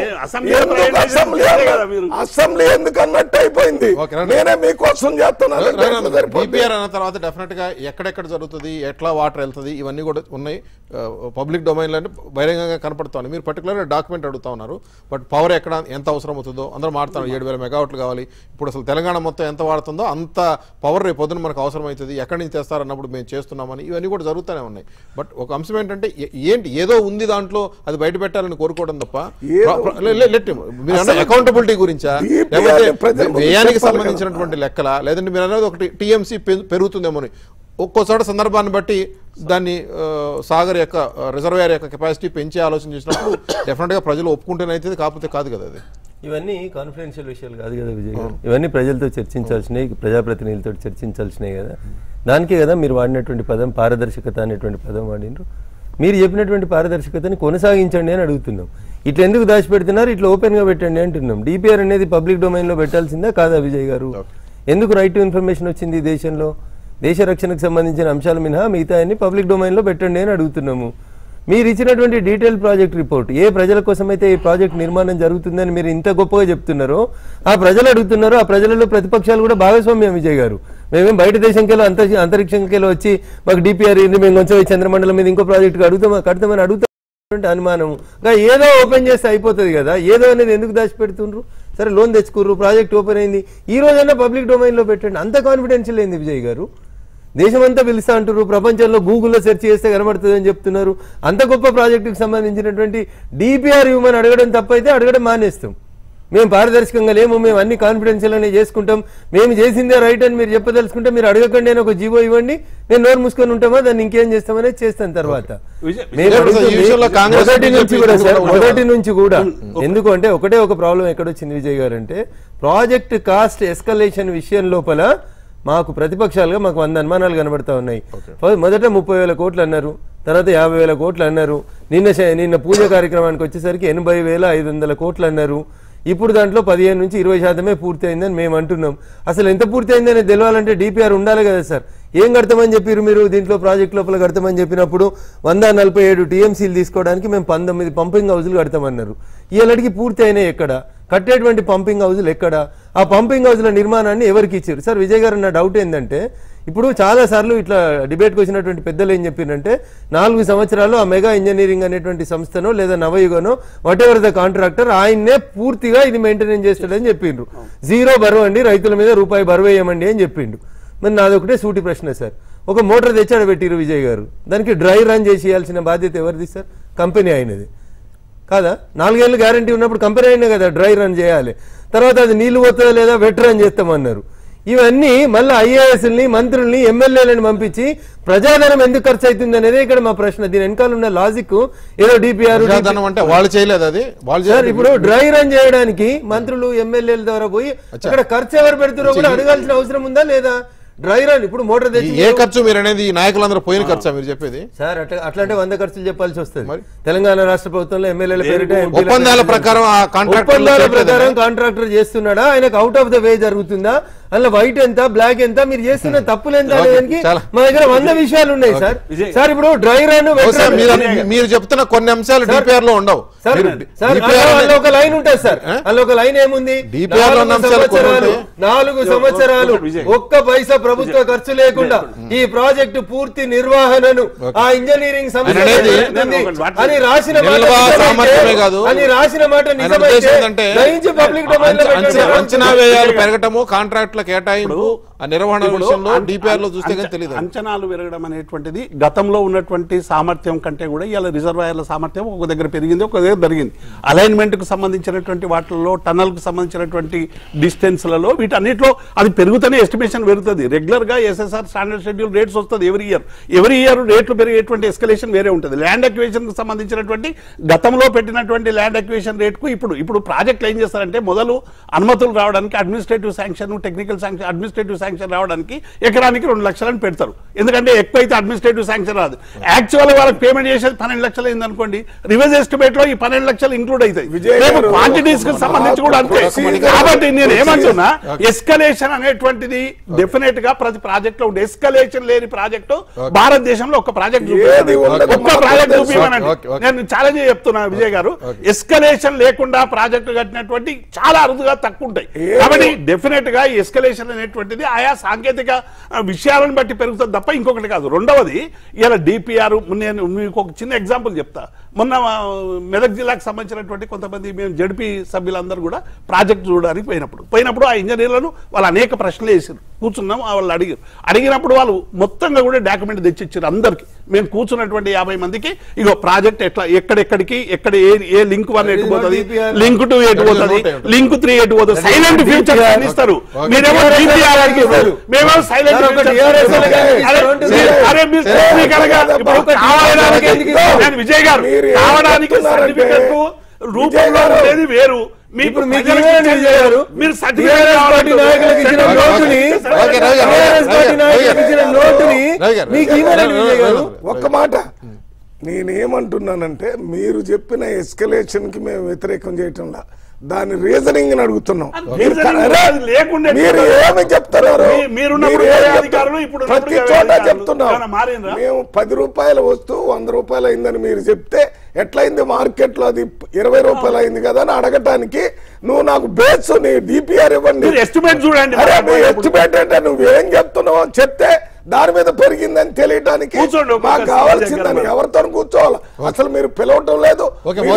అసెంబ్లీ ఎందుకు అన్నట్టు అయిపోయింది. నేనే మీకోసం చేస్తున్నాను. తర్వాత డెఫినెట్ గా ఎక్కడెక్కడ జరుగుతుంది, ఎట్లా వాటర్ వెళ్తుంది, ఇవన్నీ కూడా ఉన్నాయి పబ్లిక్ డొమైన్ లో, బహిరంగంగా కనపడుతుంది. మీరు పర్టికులర్ డాక్యుమెంట్ అడుగుతా ఉన్నారు, బట్ పవర్ ఎక్కడ ఎంత అవసరం అవుతుందో అందరూ మారుతున్నారు. 7,000 మెగావాట్లు కావాలి. ఇప్పుడు అసలు తెలంగాణ మొత్తం ఎంత వాడుతుందో అంత పవర్ రేపు పొద్దున మనకు అవసరం అవుతుంది, ఎక్కడి నుంచి తెస్తారన్నప్పుడు మేము చేస్తున్నామని ఇవన్నీ కూడా జరుగుతూనే ఉన్నాయి. బట్ ఒక అంశం ఏంటంటే ఏంటి ఏదో ఉంది దాంట్లో అది బయట పెట్టాలని కోరుకోవడం తప్ప అకౌంటబిలిటీ గురించా, లేకపోతే వ్యయానికి సంబంధించినటువంటి లెక్కల, లేదంటే మీరు అనేది ఒకటి టీఎంసీ పెరుగుతుందేమోని ఒక్కోసారి సందర్భాన్ని బట్టి దాన్ని సాగర్ యొక్క రిజర్వాయర్ యొక్క కెపాసిటీ పెంచే ఆలోచన చేసినప్పుడు డెఫినెట్గా ప్రజలు ఒప్పుకుంటేనైతే, కాకపోతే కాదు కదా అది. ఇవన్నీ కాన్ఫిడెన్షియల్ విషయాలు కాదు కదా విజయ్ గారు, ఇవన్నీ ప్రజలతో చర్చించాల్సినవి, ప్రజాప్రతినిధులతో చర్చించాల్సినవి కదా. దానికే కదా మీరు వాడినటువంటి పదం పారదర్శకత అనేటువంటి పదం వాడినారు. మీరు చెప్పినటువంటి పారదర్శకతని కొనసాగించండి అని అడుగుతున్నాం. ఇట్లా ఎందుకు దాచిపెడుతున్నారు, ఇట్లా ఓపెన్గా పెట్టండి అంటున్నాం. డిపిఆర్ అనేది పబ్లిక్ డొమైన్లో పెట్టాల్సిందా కాదా విజయ్ గారు? ఎందుకు రైట్ టు ఇన్ఫర్మేషన్ వచ్చింది దేశంలో? దేశ రక్షణకు సంబంధించిన అంశాలు మినహా మిగతా అన్ని పబ్లిక్ డొమైన్లో పెట్టండి అని అడుగుతున్నాము. మీరు ఇచ్చినటువంటి డీటెయిల్ ప్రాజెక్ట్ రిపోర్ట్, ఏ ప్రజల కోసమైతే ఈ ప్రాజెక్ట్ నిర్మాణం జరుగుతుందని మీరు ఇంత గొప్పగా చెప్తున్నారో ఆ ప్రజలు అడుగుతున్నారో, ఆ ప్రజలలో ప్రతిపక్షాలు కూడా భాగస్వామ్యం విజయ్ గారు. మేమేం బయట దేశంకెళ్ళి అంతరిక్షంకెళ్ళి వచ్చి మాకు డిపిఆర్ మేము కొంచెం చంద్రమండలం మీద ఇంకో ప్రాజెక్టు కడతామని అడుగుతాం అనుమానం. ఏదో ఓపెన్ చేస్తే అయిపోతుంది కదా, ఏదో అనేది ఎందుకు దాచిపెడుతుండ్రు? సరే లోన్ తెచ్చుకుర్రు, ప్రాజెక్ట్ ఓపెన్ అయింది, ఈ రోజైనా పబ్లిక్ డొమైన్లో పెట్టండి. అంత కాన్ఫిడెన్షియల్ అయింది విజయ్ గారు. దేశమంతా పిలుస్తా అంటారు, ప్రపంచంలో గూగుల్లో సెర్చ్ చేస్తే కనబడుతుంది అని చెప్తున్నారు. అంత గొప్ప ప్రాజెక్టుకి సంబంధించినటువంటి డిపిఆర్ ఇవ్వమని అడగడం తప్పైతే అడగడం మానేస్తాం. మేము పారదర్శకంగా లేము, మేము అన్ని కాన్ఫిడెన్షియల్ అనే చేసుకుంటాం, మేము చేసిందే రైట్ అని మీరు చెప్పదలుచుకుంటే మీరు అడగకండి అని ఒక జీవో ఇవ్వండి, మేము నోరు మూసుకొని ఉంటామా, దాన్ని ఇంకేం చేస్తామనేది చేస్తాం. తర్వాత మొదటి నుంచి కూడా ఎందుకు అంటే ఒకటే ఒక ప్రాబ్లం ఎక్కడొచ్చింది విజయ్ గారు అంటే, ప్రాజెక్ట్ కాస్ట్ ఎస్కలేషన్ విషయం లోపల మాకు ప్రతిపక్షాలుగా మాకు 100 అనుమానాలు కనబడతా ఉన్నాయి. మొదట 30,000 కోట్లు అన్నారు, తర్వాత 50,000 కోట్లు అన్నారు, నిన్న పూజ కార్యక్రమానికి వచ్చేసరికి 80,500 కోట్లు అన్నారు. ఇప్పుడు దాంట్లో 15 నుంచి 20% పూర్తి అయిందని మేము అంటున్నాం. అసలు ఎంత పూర్తి అయిందని తెలవాలంటే డిపిఆర్ ఉండాలి కదా సార్. ఏం కడతామని చెప్పారు మీరు? దీంట్లో ప్రాజెక్ట్ లోపల కడతామని చెప్పినప్పుడు 147 టీఎంసీలు తీసుకోవడానికి మేము 19 పంపింగ్ హౌజులు కడతామన్నారు. ఈలడికి పూర్తి అయినాయి ఎక్కడ? కట్టేటువంటి పంపింగ్ హౌజులు ఎక్కడ? ఆ పంపింగ్ హౌజుల నిర్మాణాన్ని ఎవరికి ఇచ్చారు? సార్ విజయ్ గారు, నా డౌట్ ఏంటంటే, ఇప్పుడు చాలాసార్లు ఇట్లా డిబేట్కి వచ్చినటువంటి పెద్దలు ఏం చెప్పారంటే 4 సంవత్సరాలు ఆ మెగా ఇంజనీరింగ్ అనేటువంటి సంస్థనో లేదా నవయుగనో వాట్ ఎవర్ ద కాంట్రాక్టర్ ఆయన్నే పూర్తిగా ఇది మెయింటెనెన్స్ చేస్తాడని చెప్పిండ్రు. 0 బరువు అండి, రైతుల మీద రూపాయి బరువు వేయమండి అని చెప్పిండు. మరి నాదొకటే సూటి ప్రశ్న సార్, ఒక మోటార్ తెచ్చాడు పెట్టిరు విజయ్ గారు, దానికి డ్రై రన్ చేసి ఇవ్వాల్సిన బాధ్యత ఎవరిది సార్? కంపెనీ అయినది కాదా? 4 ఏళ్ళు గ్యారంటీ ఉన్నప్పుడు కంపెనీ అయినా కదా డ్రై రన్ చేయాలి. తర్వాత అది నీళ్లు పోతుందా లేదా వెట్ రన్ చేస్తామన్నారు. ఇవన్నీ మళ్ళీ ఐఏఎస్ని మంత్రుల్ని ఎమ్మెల్యేలను పంపించి ప్రజాధనం ఎందుకు ఖర్చు అవుతుంది అనేది ఇక్కడ మా ప్రశ్న. దీని వెనకాల ఉన్న లాజిక్ ఏదో డిపిఆర్ అంటే వాళ్ళు చేయలేదు, అది వాళ్ళు సార్. ఇప్పుడు డ్రై రన్ చేయడానికి మంత్రులు ఎమ్మెల్యేల ద్వారా పోయి అక్కడ ఖర్చు ఎవరు పెడుతున్నారో కూడా అడగాల్సిన అవసరం ఉందా లేదా? డ్రై రన్ ఇప్పుడు మోటార్ తెచ్చి ఏ ఖర్చు మీరు అనేది నాయకులందరూ పోయిన ఖర్చు మీరు చెప్పేది సార్? అట్లాంటి 100 ఖర్చులు చెప్పాల్సి వస్తుంది. తెలంగాణ రాష్ట్ర ప్రభుత్వంలో ఎమ్మెల్యేల పేరిట ఒప్పందాల ప్రకారం కాంట్రాక్టర్ చేస్తున్నాడా, ఆయనకు అవుట్ ఆఫ్ ద వే జరుగుతుందా, అందులో వైట్ ఎంత బ్లాక్ ఎంత, మీరు చేస్తున్న తప్పులు ఎంత అనేదానికి మా దగ్గర 100 విషయాలు ఉన్నాయి సార్. సార్ ఇప్పుడు డ్రై రన్ మీరు చెప్తున్న కొన్ని అంశాలు డిపిఆర్ లో ఉండవు. ఒక లైన్ ఉంటుంది సార్, అందులో ఒక లైన్ ఏముంది, 4 సంవత్సరాలు ఒక్క పైసా ప్రభుత్వ ఖర్చు లేకుండా ఈ ప్రాజెక్టు పూర్తి నిర్వహణను ఆ ఇంజనీరింగ్ సంస్థ అని రాసిన మాట నిజమైతే పబ్లిక్ డొమైన్ అంచనా వ్యయాలు పెరగటము, కాంట్రాక్టుల కేటాయింపు, ఆ నిర్వహణ విషయంలో డిపిఆర్ లో చూస్తే తెలియదు. అంచనాలు పెరగడం అనేటువంటిది గతంలో ఉన్నటువంటి సామర్థ్యం కంటే కూడా ఇవాళ రిజర్వాయర్ల సామర్థ్యం ఒక దగ్గర పెరిగింది, ఒక దగ్గర జరిగింది. అలైన్మెంట్ కు సంబంధించినటువంటి వాటిల్లో, టన్నల్ కు సంబంధించినటువంటి డిస్టెన్స్లలో, వీటన్నిటిలో అది పెరుగుతూనే ఎస్టిమేషన్ పెరుగుతుంది. రెగ్యులర్ గా ఎస్ఎస్ఆర్ స్టాండర్డ్ షెడ్యూల్ రేట్స్ వస్తుంది ఎవరి ఇయర్ రేట్లు పెరిగేటువంటి ఎస్కలేషన్ వేరే ఉంటుంది. ల్యాండ్ అక్విజిషన్ కు సంబంధించినటువంటి గతంలో పెట్టినటువంటి ల్యాండ్ అక్విజిషన్ రేట్ కు ఇప్పుడు ప్రాజెక్టులు ఏం చేస్తారంటే, మొదలు అనుమతులు రావడానికి administrative sanction, technical sanction, administrative sanction రావడానికి ఎకరానికి 2 లక్షలను పెడతారు. ఎందుకంటే ఎక్కువైతే అడ్మినిస్ట్రేటివ్ శాంక్షన్ రాదు. యాక్చువల్ వాళ్ళకి పేమెంట్ చేసేది 12 లక్షలు అయింది అనుకోండి, రివైజ్ ఎస్టిమేట్ లో ఈ 12 లక్షలు ఇంక్లూడ్ అవుతాయి. క్వాంటిటీస్ కి సంబంధించి కూడా అంతే. కాబట్టి నేను ఏమంటున్నా, ఎస్కలేషన్ అనేటువంటిది డెఫినెట్ గా ప్రతి ప్రాజెక్ట్ లో ఉండే, ఎస్కలేషన్ లేని ప్రాజెక్టు భారతదేశంలో ఒక్క ప్రాజెక్ట్ చూపించమనండి. నేను ఛాలెంజ్ చెప్తున్నా విజయ్ గారు, ఎస్కలేషన్ లేకుండా ప్రాజెక్టు కట్టినటువంటి చాలా అరుదుగా తక్కువ ఉంటాయి. కాబట్టి డెఫినెట్ గా ఎస్కలేషన్ అనేటువంటిది ఆయా సాంకేతిక విషయాలను బట్టి పెరుగుతుంది తప్ప ఇంకొకటి కాదు. రెండవది, ఇలా డిపిఆర్, నేను మీకు ఒక చిన్న ఎగ్జాంపుల్ చెప్తా. మొన్న మెదక్ జిల్లాకు సంబంధించినటువంటి కొంతమంది మేము జడ్పీ సభ్యులందరూ కూడా ప్రాజెక్ట్ చూడడానికి పోయినప్పుడు ఆ ఇంజనీర్లను వాళ్ళు అనేక ప్రశ్నలు వేసారు. కూర్చున్నాం, వాళ్ళు అడిగినప్పుడు వాళ్ళు మొత్తంగా కూడా డాక్యుమెంట్ తెచ్చిచ్చారు అందరికి. మేము కూర్చున్నటువంటి 50 మందికి, ఇగో ప్రాజెక్ట్ ఎట్లా, ఎక్కడెక్కడికి, ఎక్కడ ఏ లింక్ 1 ఎటు పోతుంది, లింక్ 2 ఎటు పోతుంది, లింక్ 3 ఎటు పోతుంది, సైలెంట్ ఫ్యూచర్ ఇస్తారు. మీరేమో మేమో సైలెంట్ విజయ్ గారు కావడానికి సర్టిఫికెట్ రూపంలో ఉండేది వేరు. మీరు ఒక్క మాట నేనేమంటున్నానంటే, మీరు చెప్పిన ఎస్కలేషన్ కి మేము వ్యతిరేకం చేయటంలా, దాని రీజనింగ్ అడుగుతున్నాం. మీరు ఏమి చెప్తున్నారు? ప్రతి చోట చెప్తున్నాం మేము 10 రూపాయల వస్తువు 100 రూపాయలు అయిందని మీరు చెప్తే ఎట్లయింది, మార్కెట్ లో అది 20 రూపాయలు అయింది కదా అని అడగటానికి నువ్వు నాకు బేస్ నీ డిపిఆర్ ఇవ్వండి, ఎస్టిమేట్ చూడండి. ఎస్టిమేట్ అంటే నువ్వేం చెప్తున్నావు చెప్తే దాని మీద పెరిగిందని తెలియడానికి మాకు కావాల్సిందని ఎవరితో కూర్చోవాలి. అసలు మీరు పిలవటం లేదు.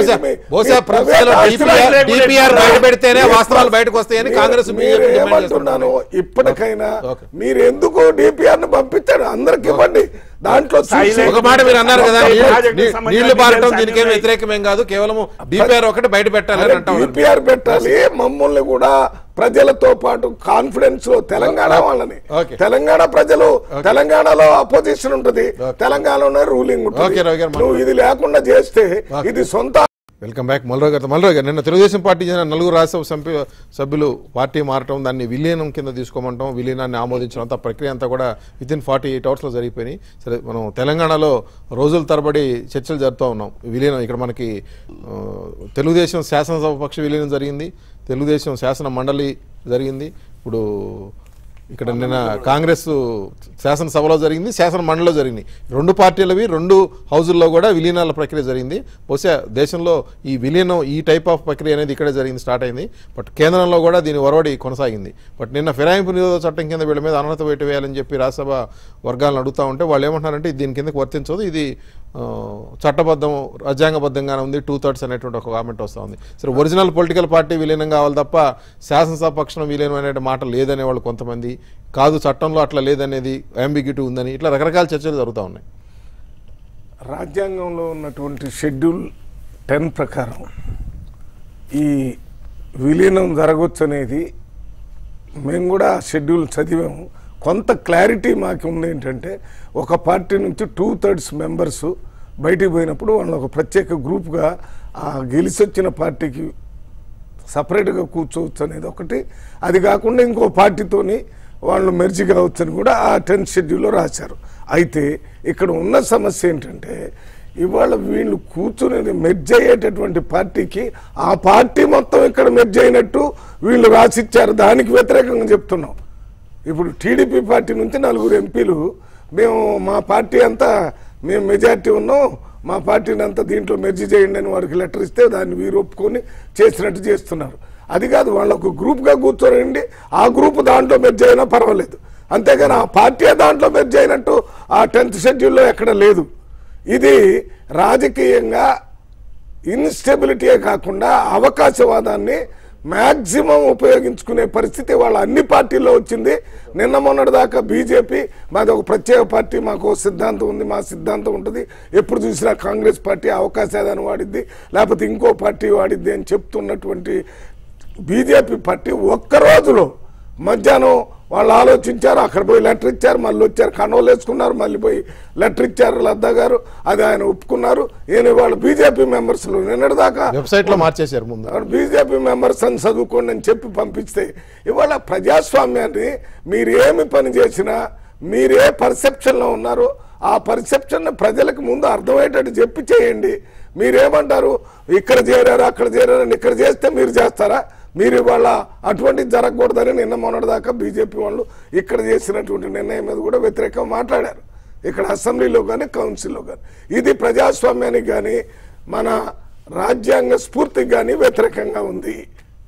ఏమంటున్నాను, ఇప్పటికైనా మీరు ఎందుకు డిపిఆర్ ని పంపించారు, అందరికి ఇవ్వండి. దాంట్లో ఒక మాట మీరు అన్నారు కదా, నీళ్లు పారటం దీనికి వ్యతిరేకమేం కాదు, కేవలం డిపిఆర్ ఒకటి బయట పెట్టాలి. డిపిఆర్ పెట్టాలి, మమ్మల్ని కూడా ప్రజలతో పాటు కాన్ఫిడెన్స్ లో తెలంగాణ వాళ్ళని, తెలంగాణ ప్రజలు, తెలంగాణలో అపోజిషన్ ఉంటుంది, తెలంగాణలో రూలింగ్ ఉంటుంది. నువ్వు ఇది లేకుండా చేస్తే ఇది సొంత. వెల్కమ్ బ్యాక్ మల్రావు గారు. మల్రావు గారు, నిన్న తెలుగుదేశం పార్టీ చెందిన 4 రాజ్యసభ సభ్యులు పార్టీ మారటం, దాన్ని విలీనం కింద తీసుకోమంటాం, విలీనాన్ని ఆమోదించడం, ఆ ప్రక్రియ అంతా కూడా వితిన్ 48 అవర్స్లో జరిగిపోయినాయి. సరే, మనం తెలంగాణలో రోజుల తరబడి చర్చలు జరుపుతూ ఉన్నాం. విలీనం ఇక్కడ మనకి తెలుగుదేశం శాసనసభ పక్ష విలీనం జరిగింది, తెలుగుదేశం శాసన మండలి జరిగింది, ఇప్పుడు ఇక్కడ నిన్న కాంగ్రెస్ శాసనసభలో జరిగింది, శాసన మండలిలో జరిగింది. 2 పార్టీలవి 2 హౌజుల్లో కూడా విలీనాల ప్రక్రియ జరిగింది. బహుశా దేశంలో ఈ విలీనం, ఈ టైప్ ఆఫ్ ప్రక్రియ అనేది ఇక్కడే జరిగింది, స్టార్ట్ అయింది. బట్ కేంద్రంలో కూడా దీని ఒరవడి కొనసాగింది. బట్ నిన్న ఫిరాయింపు నిరోధక చట్టం కింద వీళ్ళ మీద అనర్హత వేటు వేయాలని చెప్పి రాజ్యసభ వర్గాలను అడుగుతూ ఉంటే వాళ్ళు ఏమంటున్నారంటే దీని కిందకి వర్తించదు, ఇది చట్టబద్ధం, రాజ్యాంగబద్ధంగానే ఉంది, 2/3 అనేటువంటి ఒక కామెంట్ వస్తూ ఉంది. సరే, ఒరిజినల్ పొలిటికల్ పార్టీ విలీనం కావాలి తప్ప శాసనసభ పక్షం విలీనం అనే మాట లేదనే వాళ్ళు కొంతమంది, కాదు చట్టంలో అట్లా లేదనేది అంబిగ్యూటీ ఉందని, ఇట్లా రకరకాల చర్చలు జరుగుతూ ఉన్నాయి. రాజ్యాంగంలో ఉన్నటువంటి షెడ్యూల్ 10 ప్రకారం ఈ విలీనం జరగవచ్చు అనేది మేము కూడా షెడ్యూల్ చదివాము. కొంత క్లారిటీ మాకు ఉంది ఏంటంటే, ఒక పార్టీ నుంచి 2/3 మెంబర్స్ బయటికి పోయినప్పుడు వాళ్ళు ఒక ప్రత్యేక గ్రూప్గా ఆ గెలిచొచ్చిన పార్టీకి సపరేట్గా కూర్చోవచ్చు అనేది ఒకటి. అది కాకుండా ఇంకో పార్టీతోని వాళ్ళు మెర్జి కావచ్చు అని కూడా ఆ 10th షెడ్యూల్లో రాశారు. అయితే ఇక్కడ ఉన్న సమస్య ఏంటంటే, ఇవాళ వీళ్ళు కూర్చునేది మెర్జ్ అయ్యేటటువంటి పార్టీకి ఆ పార్టీ మొత్తం ఇక్కడ మెర్జ్ అయినట్టు వీళ్ళు రాసిచ్చారు. దానికి వ్యతిరేకంగా చెప్తున్నాం. ఇప్పుడు టీడీపీ పార్టీ నుంచి 4 ఎంపీలు మేము మా పార్టీ అంతా మేము మెజార్టీ ఉన్నాం, మా పార్టీని అంతా దీంట్లో మెర్జి చేయండి అని వారికి లెటర్ ఇస్తే దాన్ని వీరు ఒప్పుకొని చేసినట్టు చేస్తున్నారు. అది కాదు, వాళ్ళు ఒక గ్రూప్గా కూర్చోనండి, ఆ గ్రూప్ దాంట్లో మెర్జ్ అయినా పర్వాలేదు. అంతేగాని ఆ పార్టీ దాంట్లో మెర్జ్ అయినట్టు ఆ 10th షెడ్యూల్లో ఎక్కడ లేదు. ఇది రాజకీయంగా ఇన్స్టెబిలిటీయే కాకుండా అవకాశవాదాన్ని మ్యాక్సిమం ఉపయోగించుకునే పరిస్థితి వాళ్ళ అన్ని పార్టీల్లో వచ్చింది. నిన్న మొన్నటి దాకా బీజేపీ మాది ఒక ప్రత్యేక పార్టీ, మాకు సిద్ధాంతం ఉంది, మా సిద్ధాంతం ఉంటుంది, ఎప్పుడు చూసినా కాంగ్రెస్ పార్టీ అవకాశాన్ని వాడిద్ది, లేకపోతే ఇంకో పార్టీ వాడిద్ది అని చెప్తున్నటువంటి బీజేపీ పార్టీ ఒక్క రోజులో మధ్యాహ్నం వాళ్ళు ఆలోచించారు, అక్కడ పోయి లెటర్ ఇచ్చారు, మళ్ళీ వచ్చారు, కండోలు వేసుకున్నారు, మళ్ళీ పోయి లెటర్ ఇచ్చారు లద్దా గారు, అది ఆయన ఒప్పుకున్నారు. ఈయన వాళ్ళు బీజేపీ మెంబర్స్ నిన్నటిదాకా వెబ్సైట్ లో మార్చేశారు. ముందు బీజేపీ మెంబర్స్ అని చదువుకోండి అని చెప్పి పంపిస్తే, ఇవాళ ప్రజాస్వామ్యాన్ని మీరు ఏమి పని చేసినా, మీరే పర్సెప్షన్లో ఉన్నారో ఆ పర్సెప్షన్ ప్రజలకు ముందు అర్థమయ్యేటట్టు చెప్పి చేయండి. మీరేమంటారు, ఇక్కడ చేరారు అక్కడ చేరారని ఇక్కడ చేస్తే మీరు చేస్తారా? మీరు ఇవాళ అటువంటిది జరగకూడదని నిన్న మొన్నటిదాకా బీజేపీ వాళ్ళు ఇక్కడ చేసినటువంటి నిర్ణయం మీద కూడా వ్యతిరేకంగా మాట్లాడారు, ఇక్కడ అసెంబ్లీలో కానీ కౌన్సిల్లో కానీ. ఇది ప్రజాస్వామ్యానికి కానీ మన రాజ్యాంగ స్ఫూర్తికి కానీ వ్యతిరేకంగా ఉంది.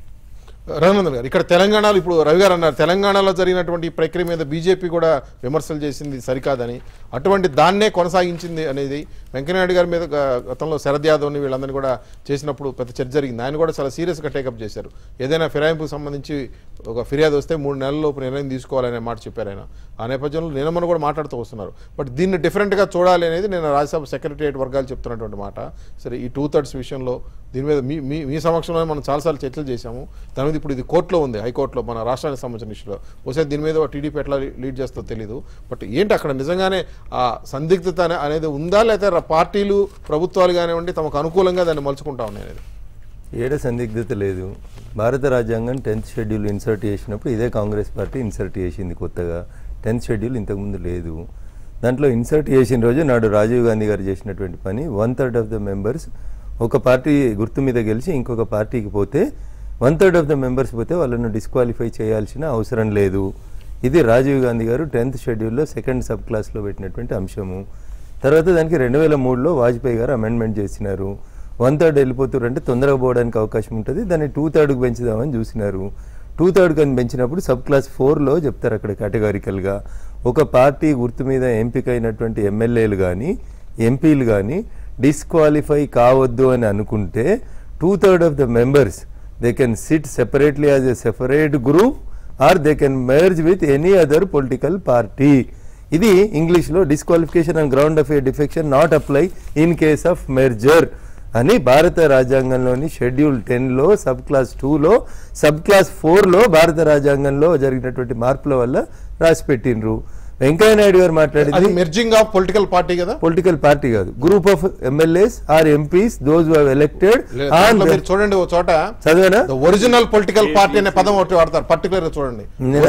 రఘునందన్ గారు, ఇక్కడ తెలంగాణలో ఇప్పుడు రవి గారు అన్నారు, తెలంగాణలో జరిగినటువంటి ఈ ప్రక్రియ మీద బీజేపీ కూడా విమర్శలు చేసింది సరికాదని, అటువంటి దాన్నే కొనసాగించింది అనేది వెంకయ్యనాయుడు గారి మీద గతంలో శరద్ యాదవ్ని వీళ్ళందరినీ కూడా చేసినప్పుడు పెద్ద చర్చ జరిగింది. ఆయన కూడా చాలా సీరియస్గా టేకప్ చేశారు. ఏదైనా ఫిరాయింపుకు సంబంధించి ఒక ఫిర్యాదు వస్తే 3 నెలల్లోపు నిర్ణయం తీసుకోవాలనే మాట చెప్పారు ఆయన. ఆ నేపథ్యంలో నిన్న కూడా మాట్లాడుతూ వస్తున్నారు. బట్ దీన్ని డిఫరెంట్గా చూడాలి అనేది నేను రాజ్యసభ సెక్రటరియట్ వర్గాలు చెప్తున్నటువంటి మాట. సరే, ఈ 2/3 విషయంలో దీని మీద మీ సమక్షంలో మనం చాలాసార్లు చర్చలు చేశాము. దాని మీద ఇప్పుడు ఇది కోర్టులో ఉంది, హైకోర్టులో, మన రాష్ట్రానికి సంబంధించిన ఇష్యూలో. ఒకసారి దీని మీద టీడీపీ ఎట్లా లీడ్ చేస్తో తెలియదు. బట్ ఏంటి అక్కడ నిజంగానే ఆ సందిగ్ధత అనేది ఉందా, లేకపోతే పార్టీలు ప్రభుత్వాలు కానివ్వండి తమకు అనుకూలంగా దాన్ని మలుచుకుంటా ఉన్నాయి అనేది? ఏడ సందిగ్ధత లేదు. భారత రాజ్యాంగం 10th షెడ్యూల్ ఇన్సర్ట్ చేసినప్పుడు ఇదే కాంగ్రెస్ పార్టీ ఇన్సర్ట్ చేసింది కొత్తగా. 10th షెడ్యూల్ ఇంతకుముందు లేదు. దాంట్లో ఇన్సర్ట్ చేసిన రోజు నాడు రాజీవ్ గాంధీ గారు చేసినటువంటి పని, 1/3 ఆఫ్ ద మెంబర్స్ ఒక పార్టీ గుర్తు మీద గెలిచి ఇంకొక పార్టీకి పోతే 1/3 ఆఫ్ ద మెంబర్స్ పోతే వాళ్ళను డిస్క్వాలిఫై చేయాల్సిన అవసరం లేదు. ఇది రాజీవ్ గాంధీ గారు 10th షెడ్యూల్లో 2nd సబ్ క్లాస్లో పెట్టినటువంటి అంశము. తర్వాత దానికి 2003లో వాజ్పేయి గారు అమెండ్మెంట్ చేసినారు. 1/3 వెళ్ళిపోతారంటే తొందరగా పోవడానికి అవకాశం ఉంటుంది, దాన్ని 2/3కు పెంచుదామని చూసినారు. 2/3 అని పెంచినప్పుడు సబ్ క్లాస్ 4లో చెప్తారు అక్కడ కేటగారికల్గా, ఒక పార్టీ గుర్తు మీద ఎంపికైనటువంటి ఎమ్మెల్యేలు కానీ ఎంపీలు కానీ డిస్క్వాలిఫై కావద్దు అని అనుకుంటే 2/3 of the members they can sit separately as a separate group or they can merge with any other political party. ఇది ఇంగ్లీష్లో disqualification on ground of a defection not apply in case of merger అని భారత రాజ్యాంగంలోని షెడ్యూల్ 10లో సబ్ క్లాస్ 2లో సబ్ క్లాస్ 4లో భారత రాజ్యాంగంలో జరిగినటువంటి మార్పుల వల్ల రాసి పెట్టినరు. వెంకయ్యనాయుడు గారు మాట్లాడింది మెర్జింగ్ ఆఫ్ పొలిటికల్ పార్టీ కదా, పొలిటికల్ పార్టీ కాదు, group of MLAs or MPs those who have elected. చూడండి ఓ చోట చదివేనా, ఒరిజినల్ పొలిటికల్ పార్టీ అనే పదం ఒకటి వాడతారు పర్టికులర్ గా చూడండి.